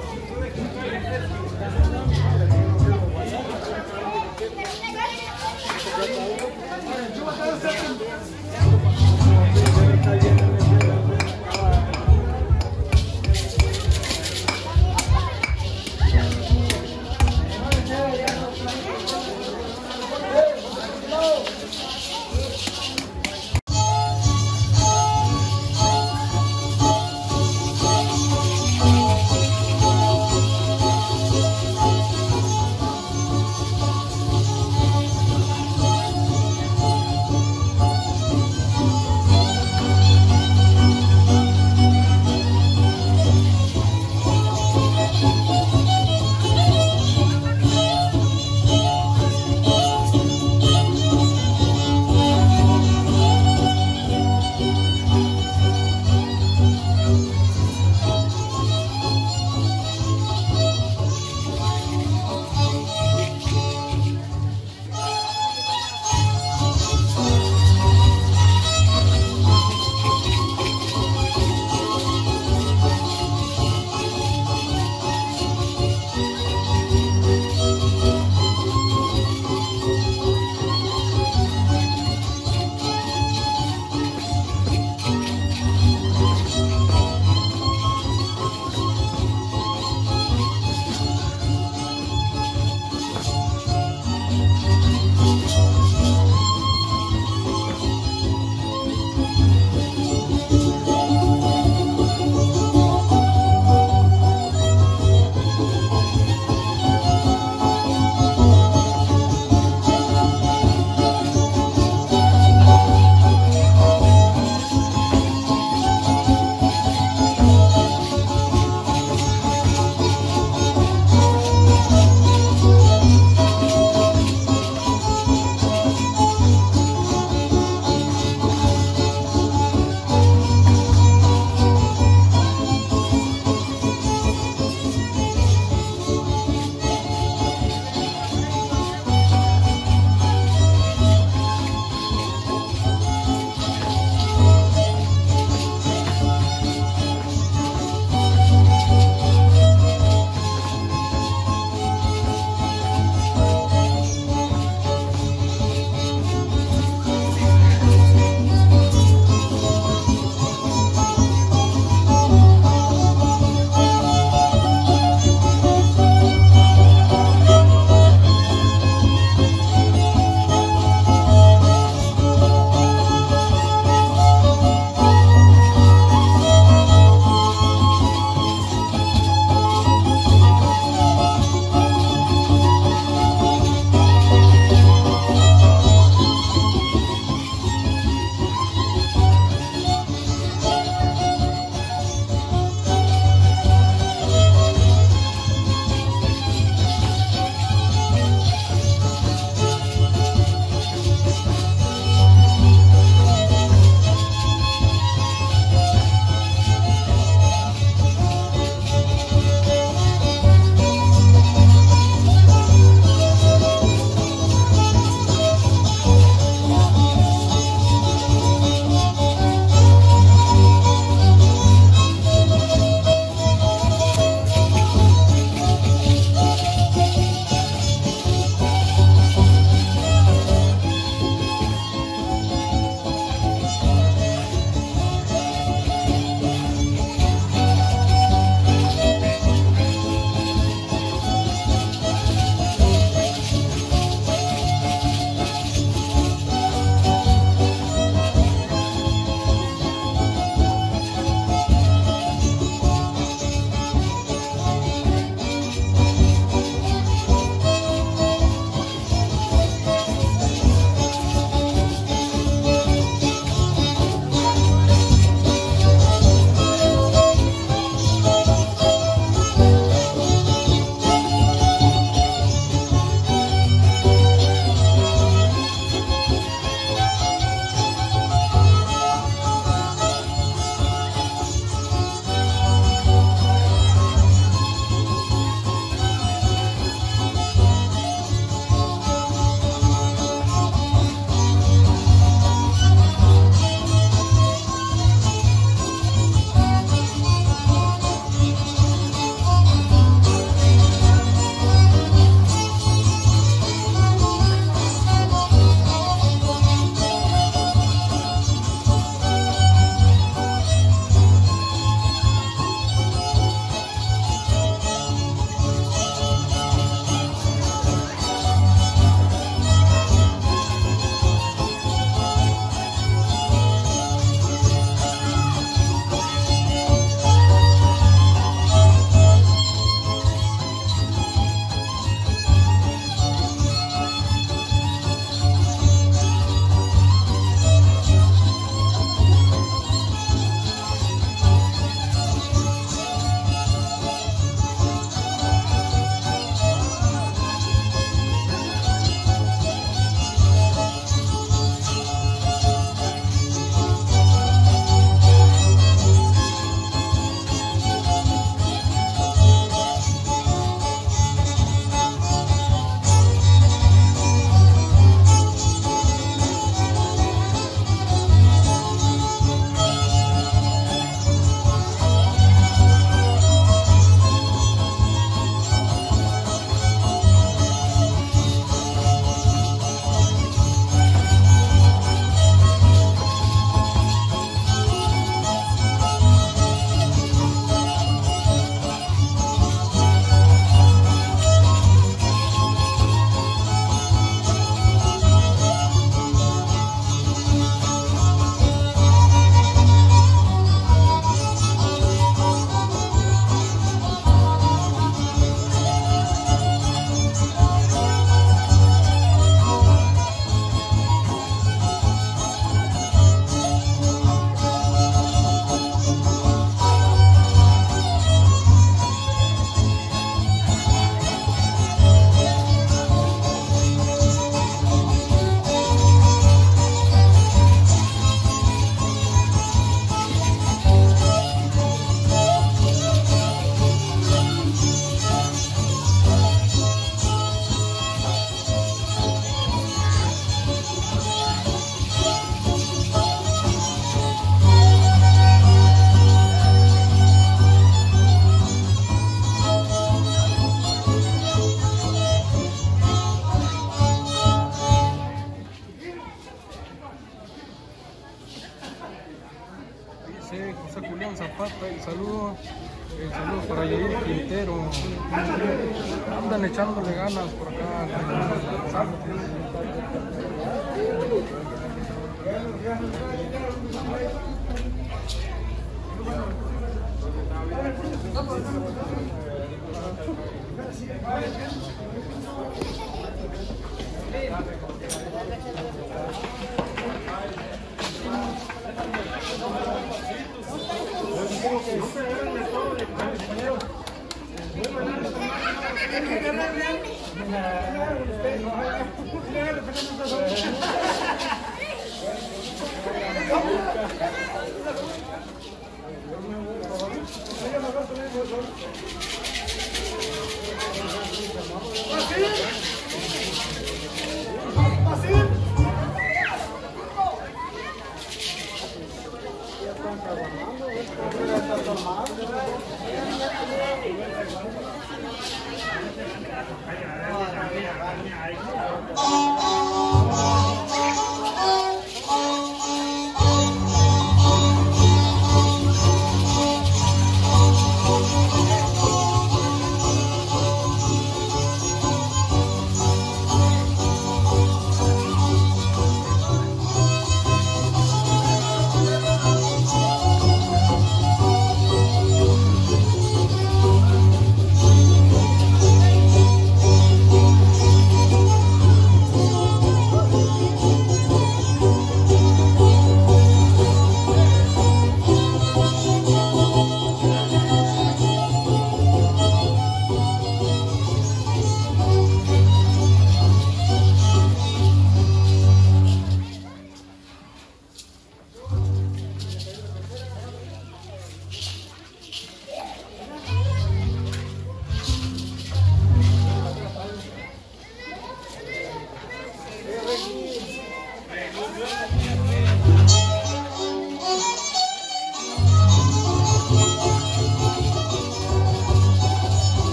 pero andan echándole ganas por acá. ¿Sabes?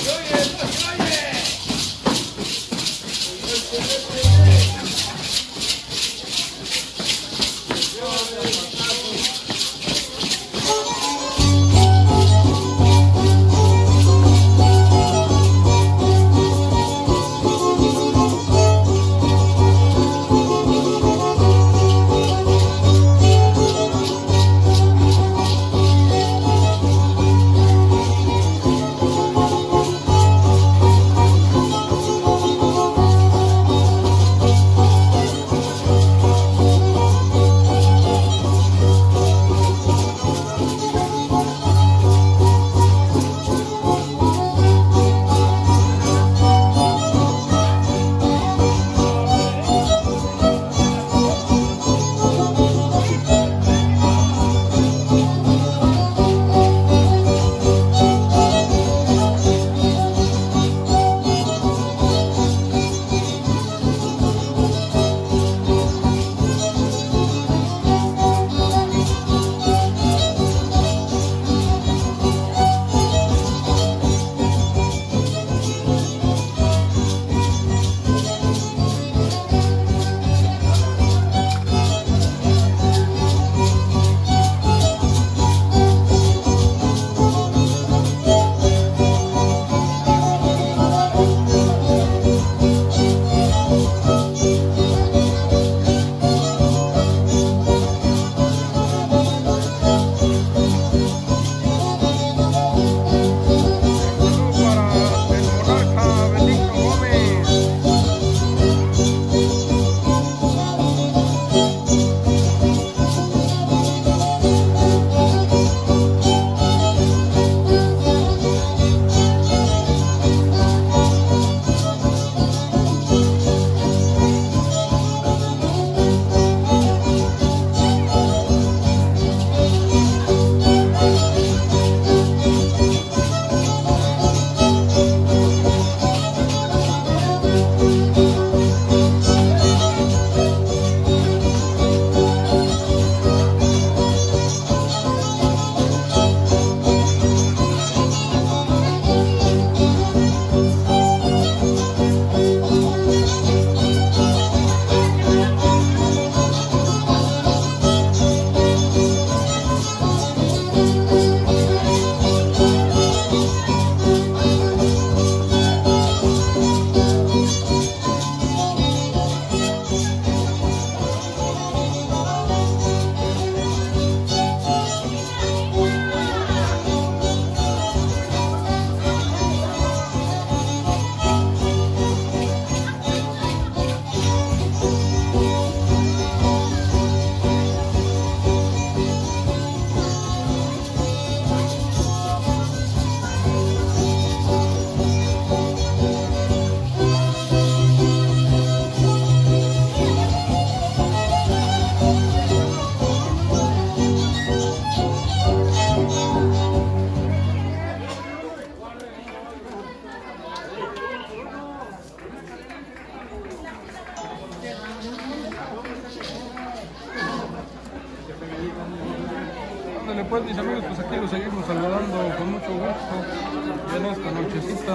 Ándale pues mis amigos, pues aquí los seguimos saludando con mucho gusto en esta nochecita.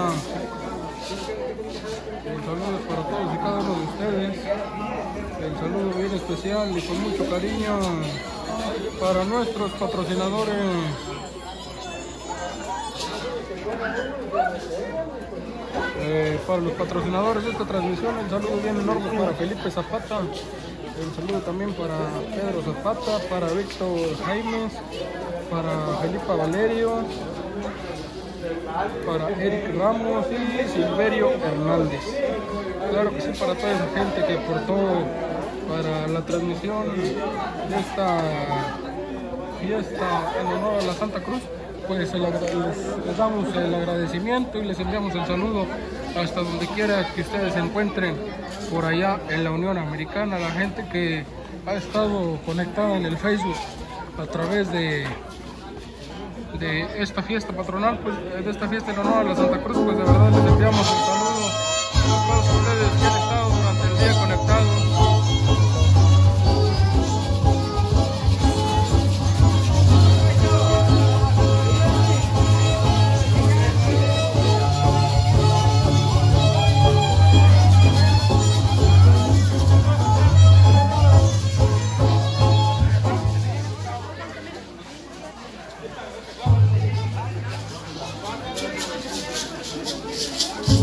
El saludo para todos y cada uno de ustedes. El saludo bien especial y con mucho cariño para nuestros patrocinadores. Eh, para los patrocinadores de esta transmisión, el saludo bien enorme para Felipe Zapata. El saludo también para Pedro Zapata, para Víctor Jaimes, para Felipa Valerio, para Eric Ramos y Silverio Hernández. Claro que sí, para toda esa gente que aportó para la transmisión de esta fiesta en honor a la Santa Cruz, pues les, les damos el agradecimiento y les enviamos el saludo hasta donde quiera que ustedes se encuentren por allá en la Unión Americana. La gente que ha estado conectada en el Facebook a través de de esta fiesta patronal, pues de esta fiesta en honor a la Santa Cruz, pues de verdad les enviamos el saludo a todos ustedes que han estado durante el día conectados.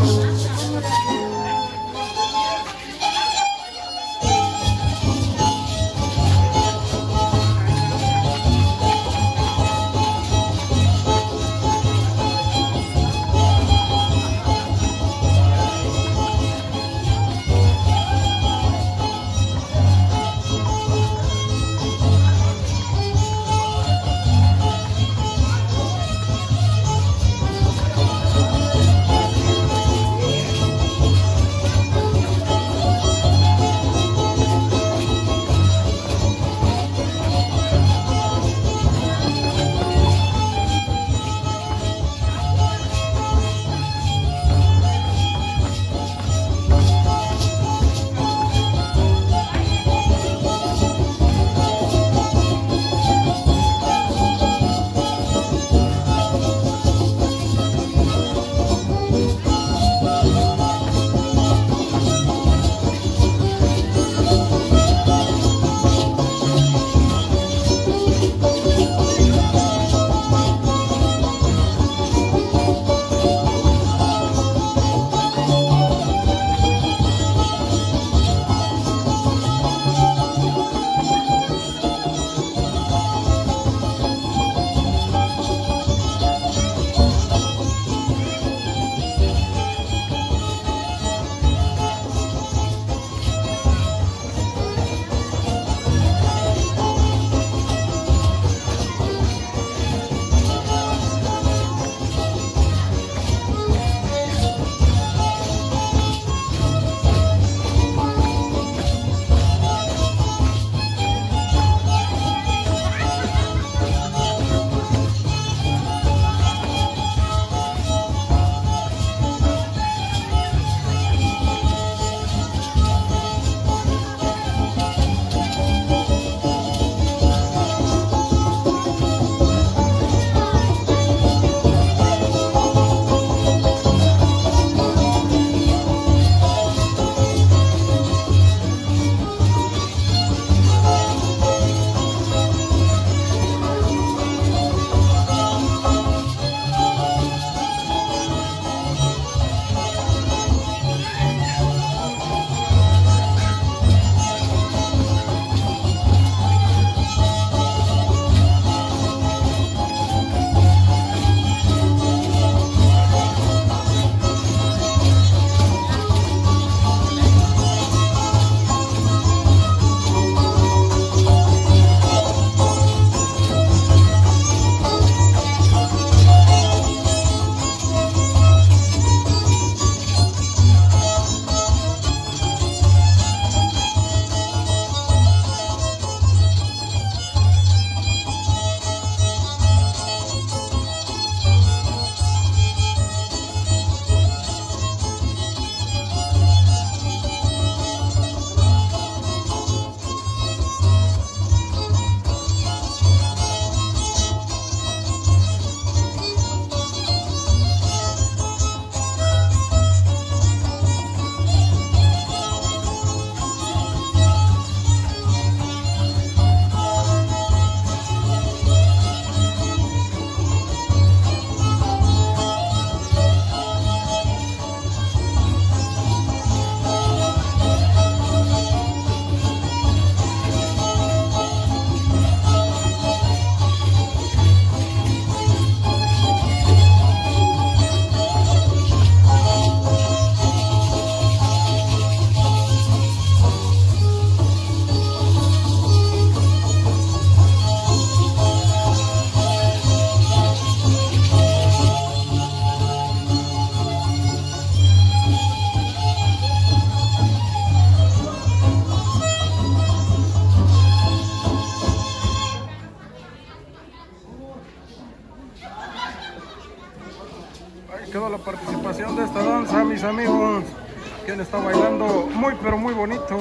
quedó la participación de esta danza, mis amigos. Quien está bailando muy pero muy bonito.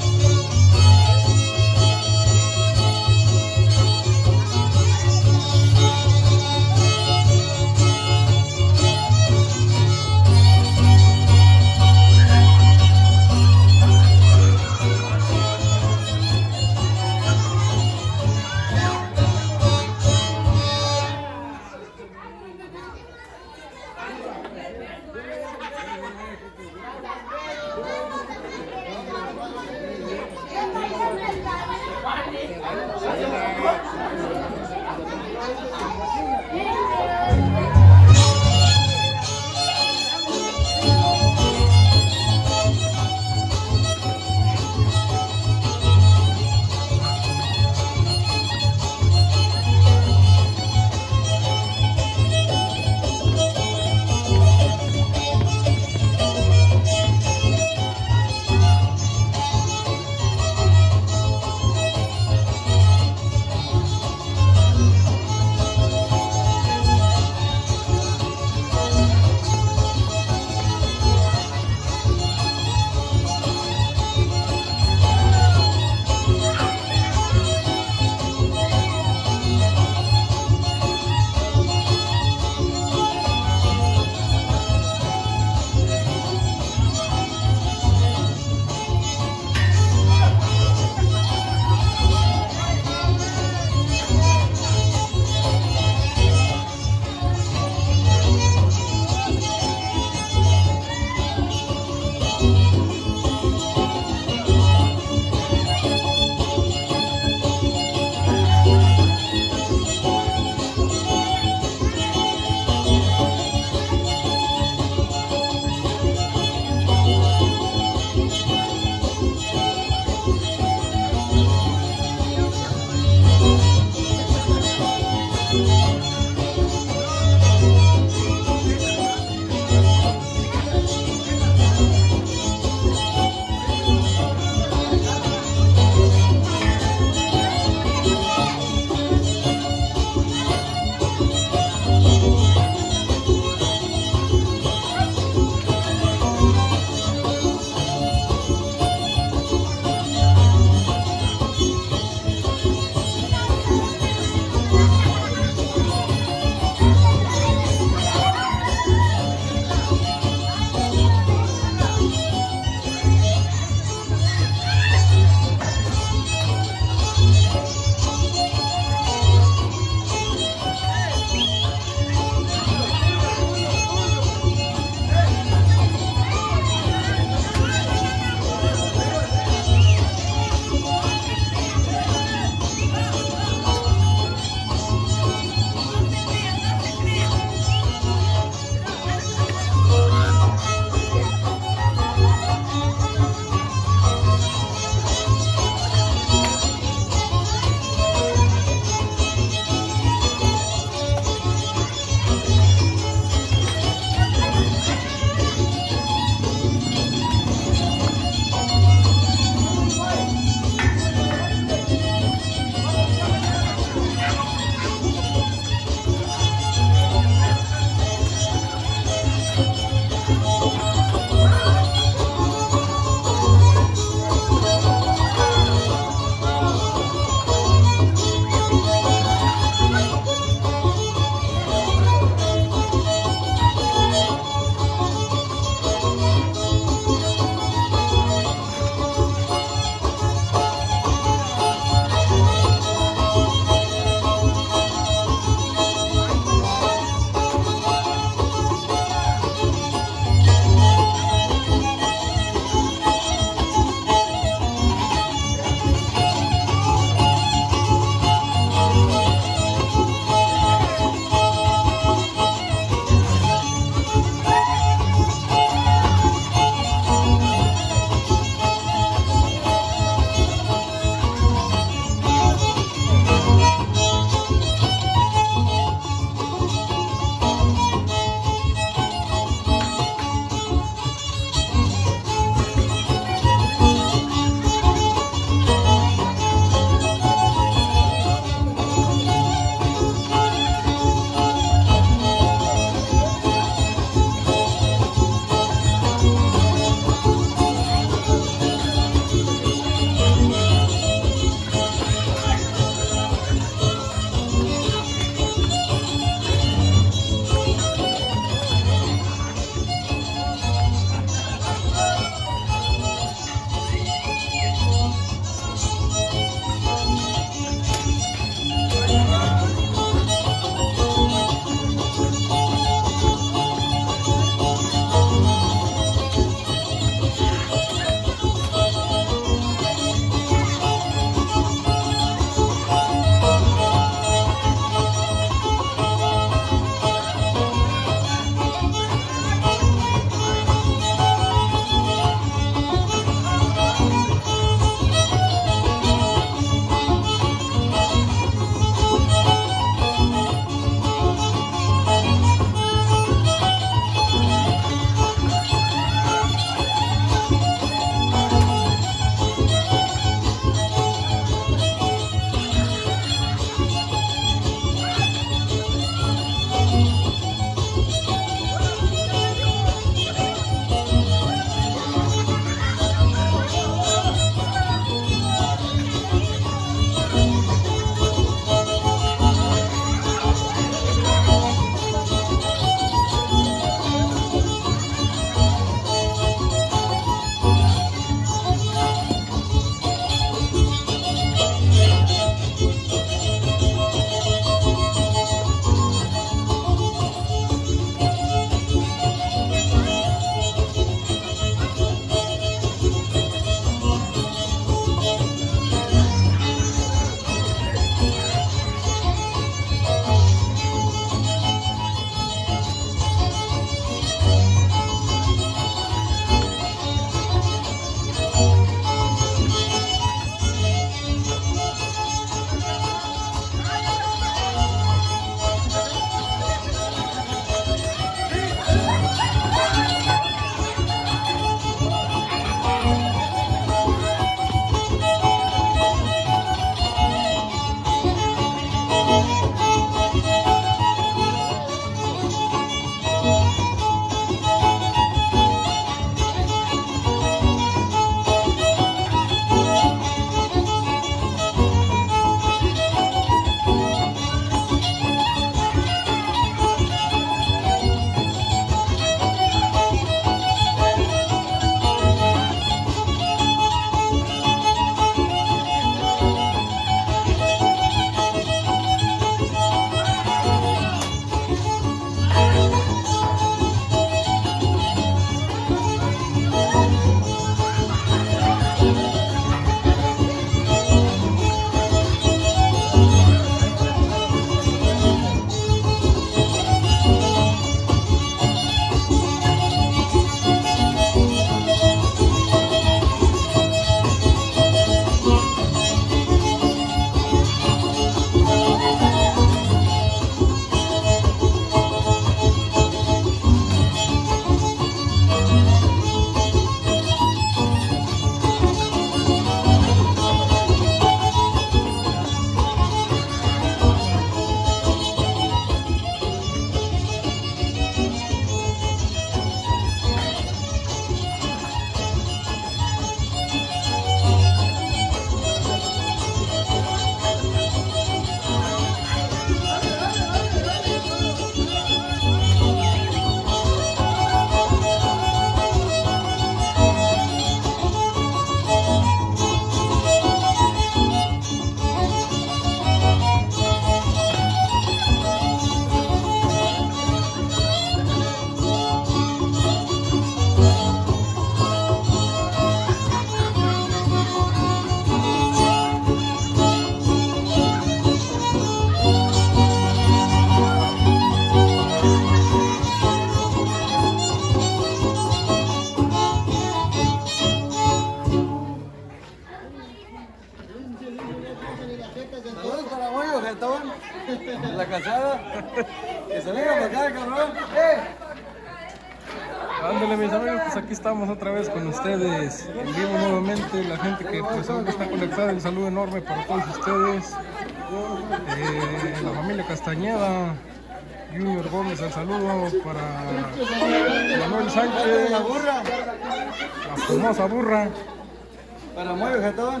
Calzada. Que se venga para acá, cabrón. ¡Eh! Ándale, mis amigos, pues aquí estamos otra vez con ustedes en vivo nuevamente. La gente que pues ahora está conectada, un saludo enorme para todos ustedes. Eh, la familia Castañeda, Junior Gómez, el saludo para Manuel Sánchez, La burra. la famosa burra. Para Mario Jetón.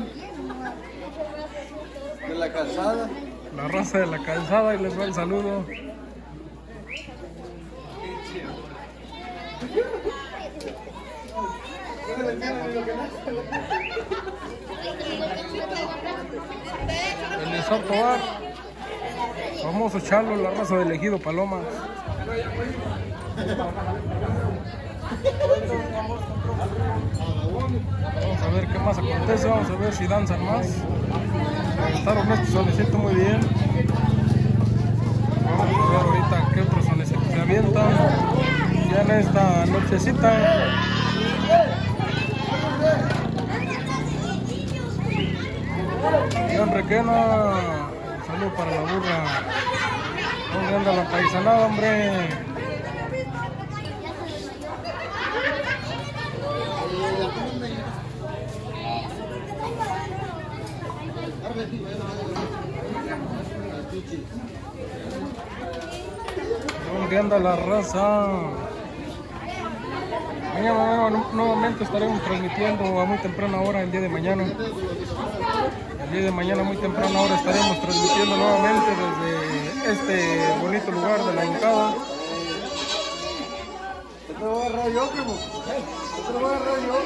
De la Calzada. La raza de la calzada, y les va el saludo. El de Sotobar, famoso Chalo, la raza del Ejido Palomas. Vamos a ver qué más acontece, vamos a ver si danzan más. Estaron este solecito muy bien. Vamos a ver ahorita qué otro solecito se avienta ya en esta nochecita. John Requena, un saludo para la burra. ¿Dónde anda la paisanada, hombre? ¿Dónde anda la raza? Mañana nuevamente estaremos transmitiendo a muy temprana hora, el día de mañana. El día de mañana, muy temprana hora, estaremos transmitiendo nuevamente desde este bonito lugar de la Hincada. ¿Te lo voy a agarrar yo, primo? ¿Te lo voy a agarrar yo?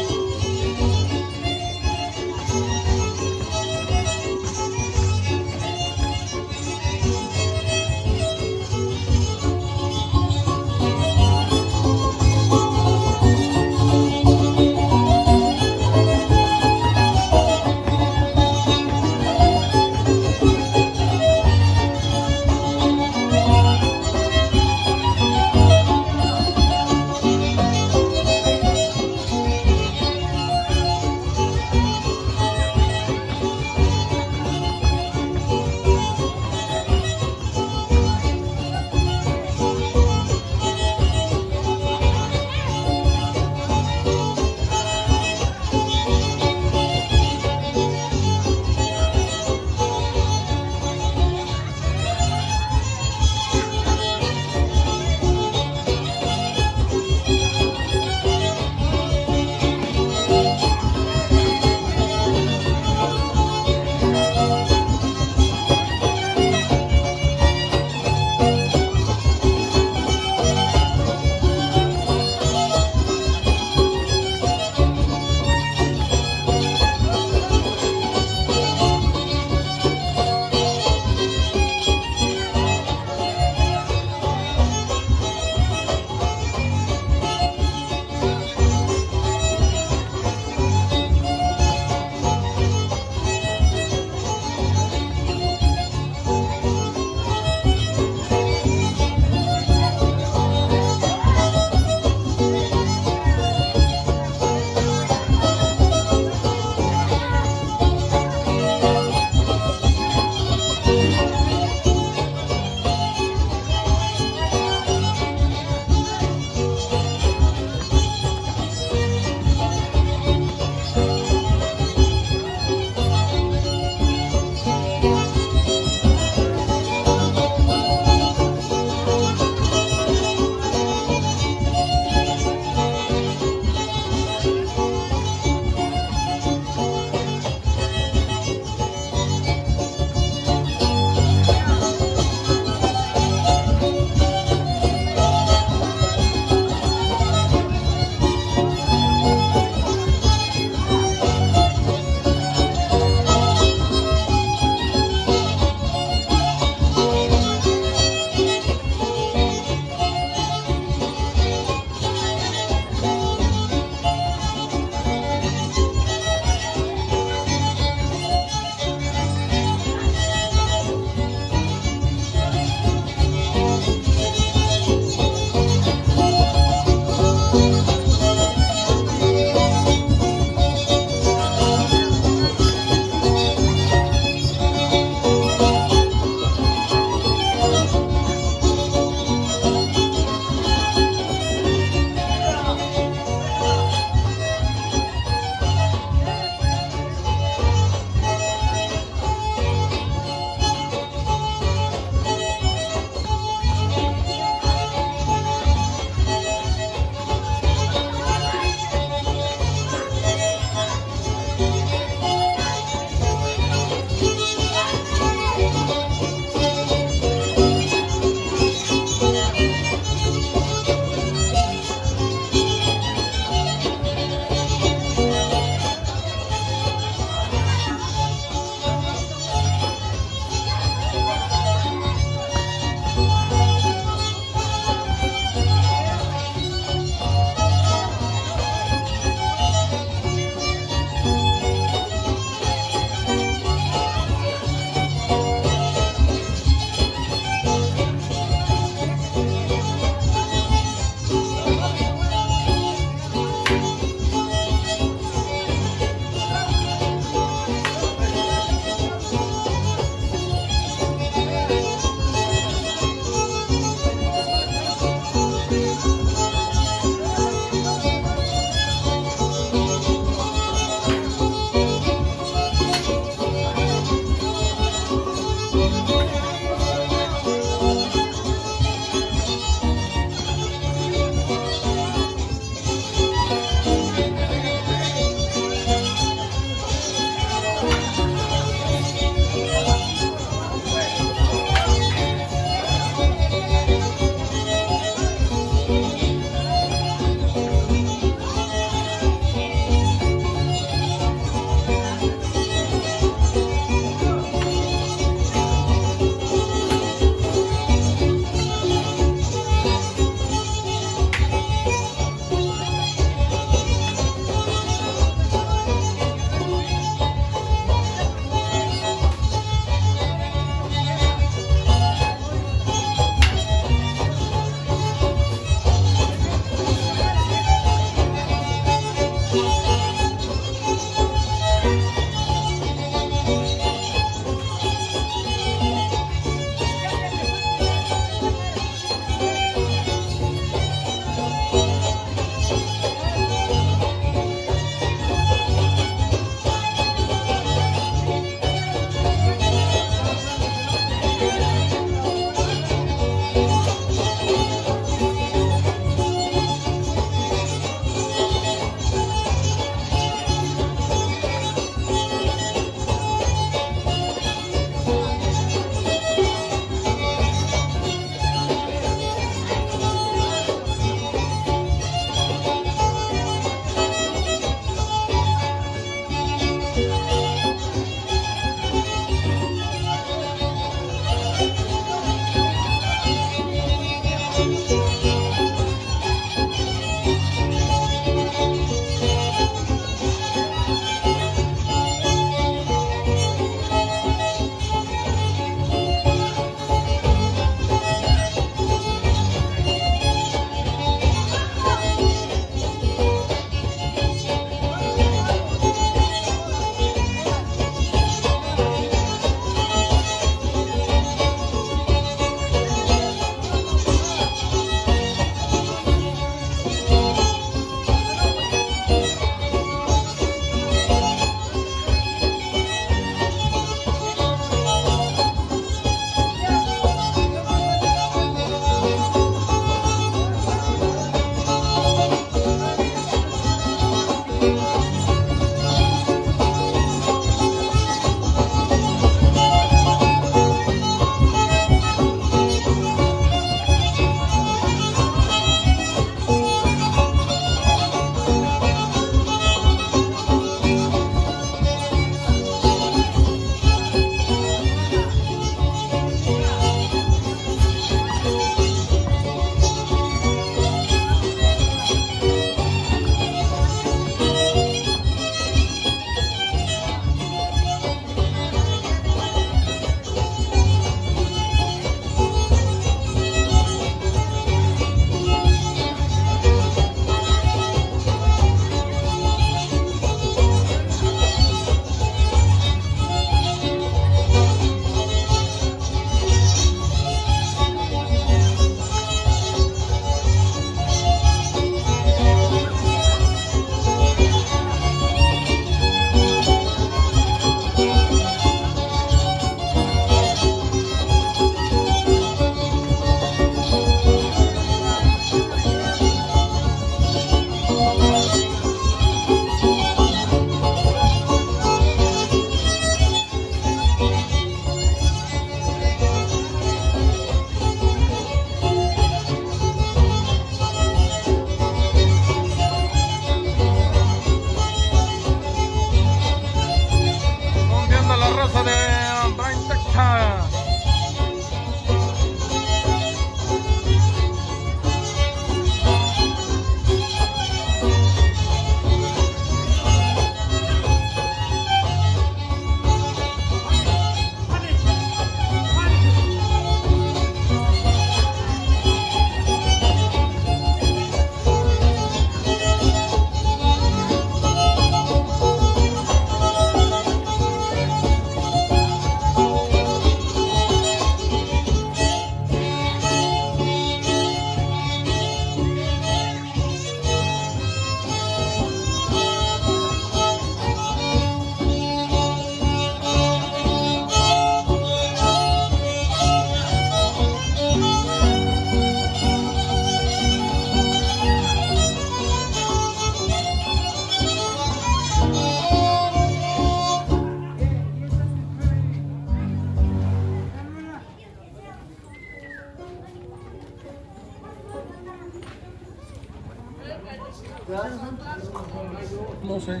No sé.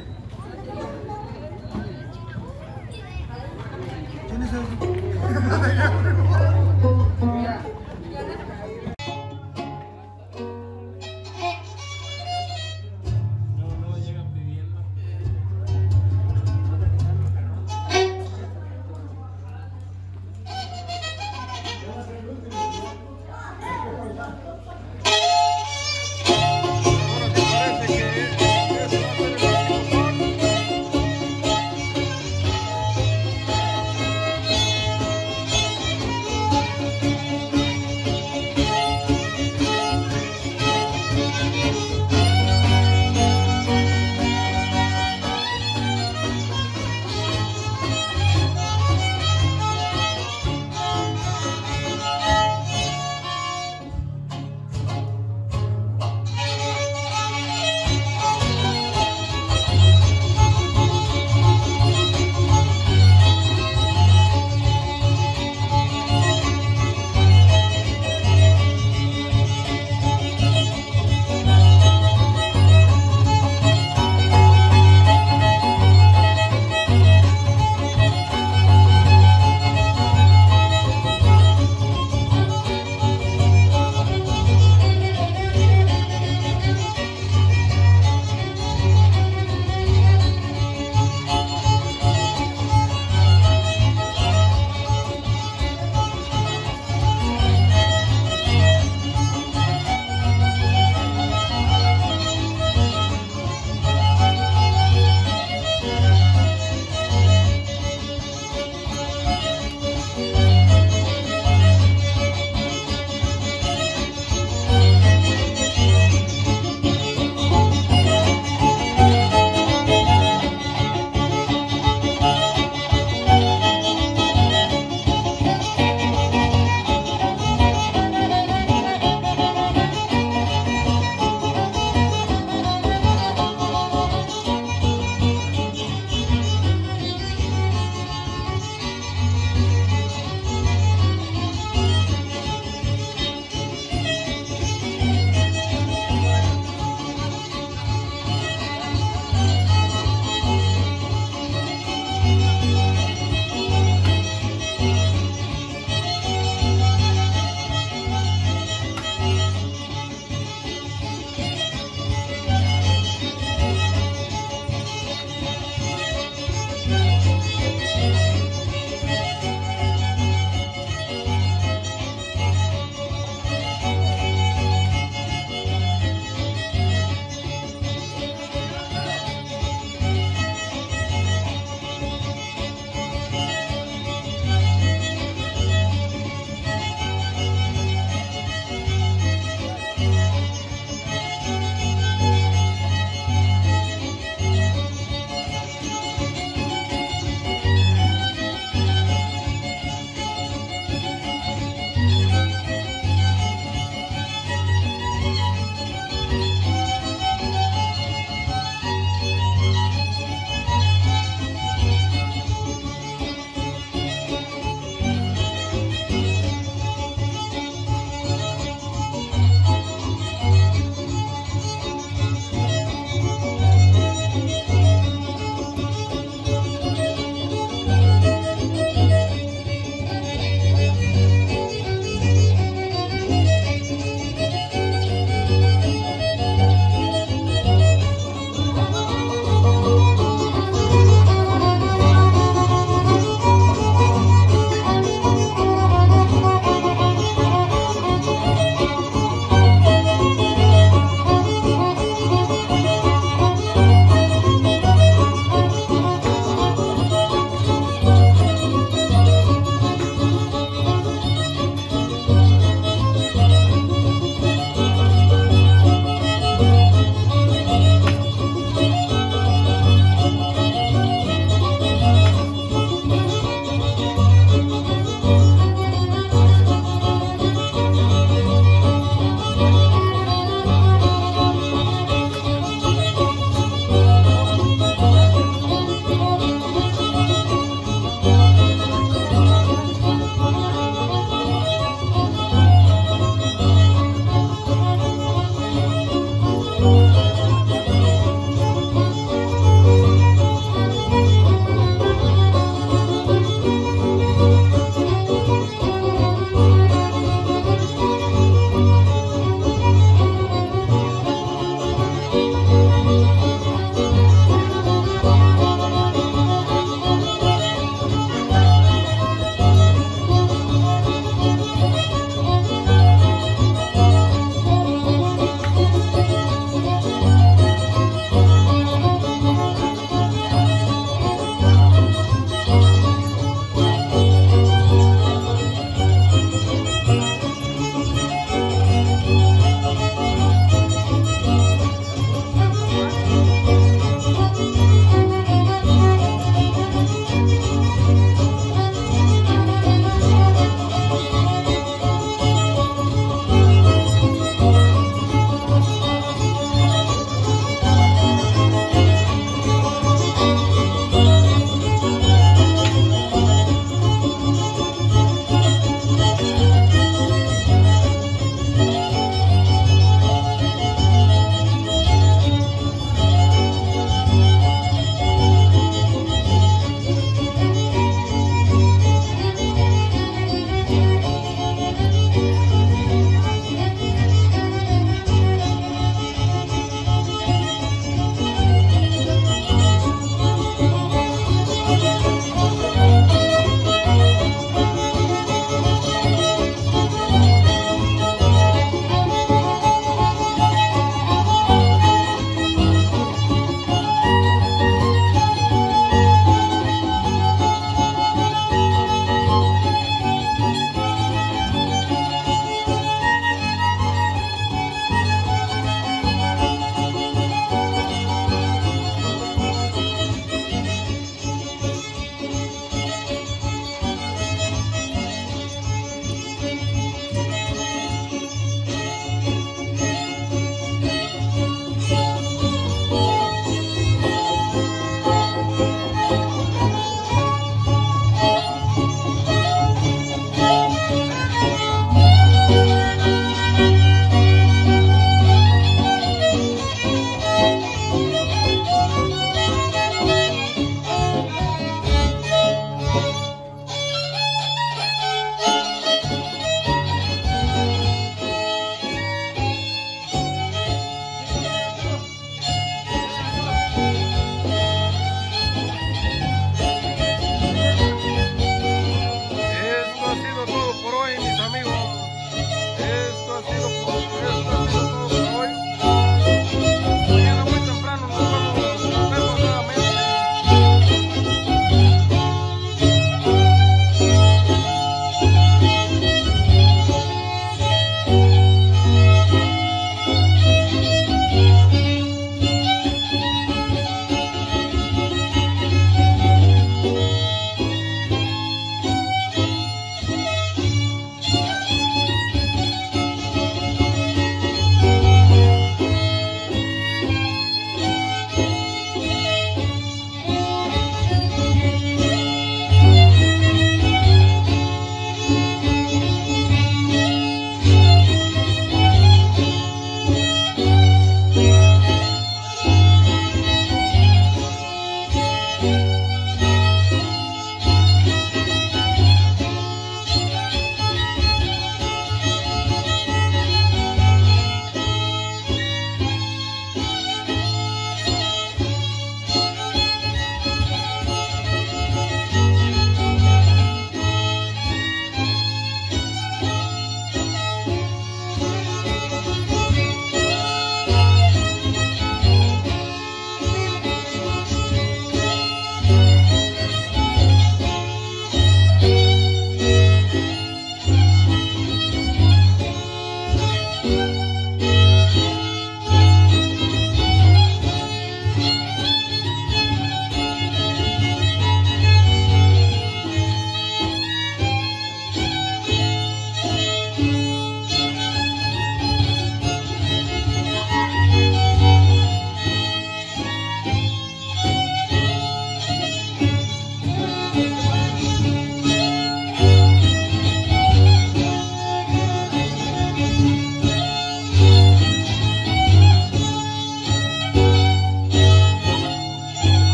¿Quién es el?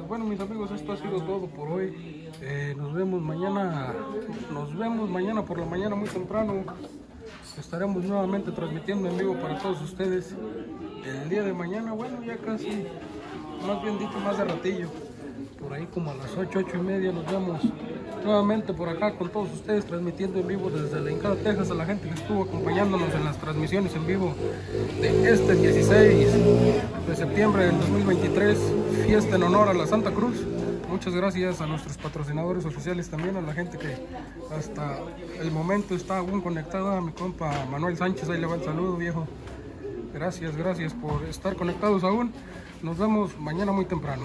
pues bueno, mis amigos, esto ha sido todo por hoy. Eh, nos vemos mañana, nos vemos mañana por la mañana muy temprano. Estaremos nuevamente transmitiendo en vivo para todos ustedes. El día de mañana, bueno, ya casi, más bien dicho, más de ratillo. Por ahí como a las ocho, ocho y media nos vemos nuevamente por acá con todos ustedes, transmitiendo en vivo desde La Hincada, Texas, a la gente que estuvo acompañándonos en las transmisiones en vivo de este dieciséis de septiembre del dos mil veintitrés, fiesta en honor a la Santa Cruz. Muchas gracias a nuestros patrocinadores oficiales también, a la gente que hasta el momento está aún conectada, a mi compa Manuel Sánchez, ahí le va el saludo, viejo. Gracias, gracias por estar conectados aún. Nos vemos mañana muy temprano.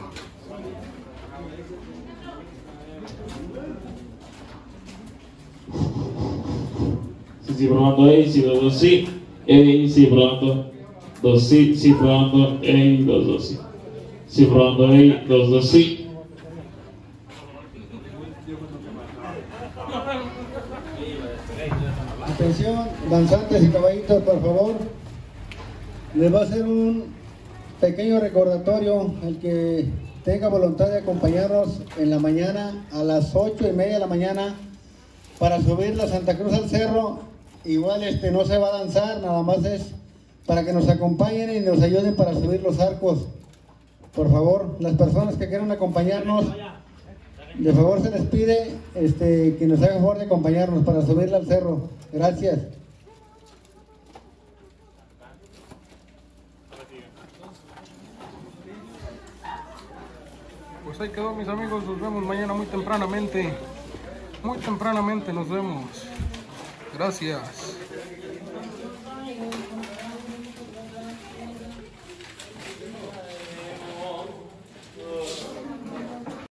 Sì, sì, pronto, ehi, sì, dos, dos, sì, ehi, sì, pronto, dos, sì, sì, pronto, ehi, dos, dos, sì, sì, pronto, ehi, dos, dos, sì. Atención, danzantes y caballitos, por favor. Les va a hacer un pequeño recordatorio, el que tenga voluntad de acompañarnos en la mañana, a las ocho y media de la mañana, para subir la Santa Cruz al cerro. Igual este no se va a danzar, nada más es para que nos acompañen y nos ayuden para subir los arcos. Por favor, las personas que quieran acompañarnos, de favor se les pide este, que nos hagan favor de acompañarnos para subirla al cerro. Gracias. Pues ahí quedó, mis amigos, nos vemos mañana muy tempranamente. Muy tempranamente nos vemos. Gracias.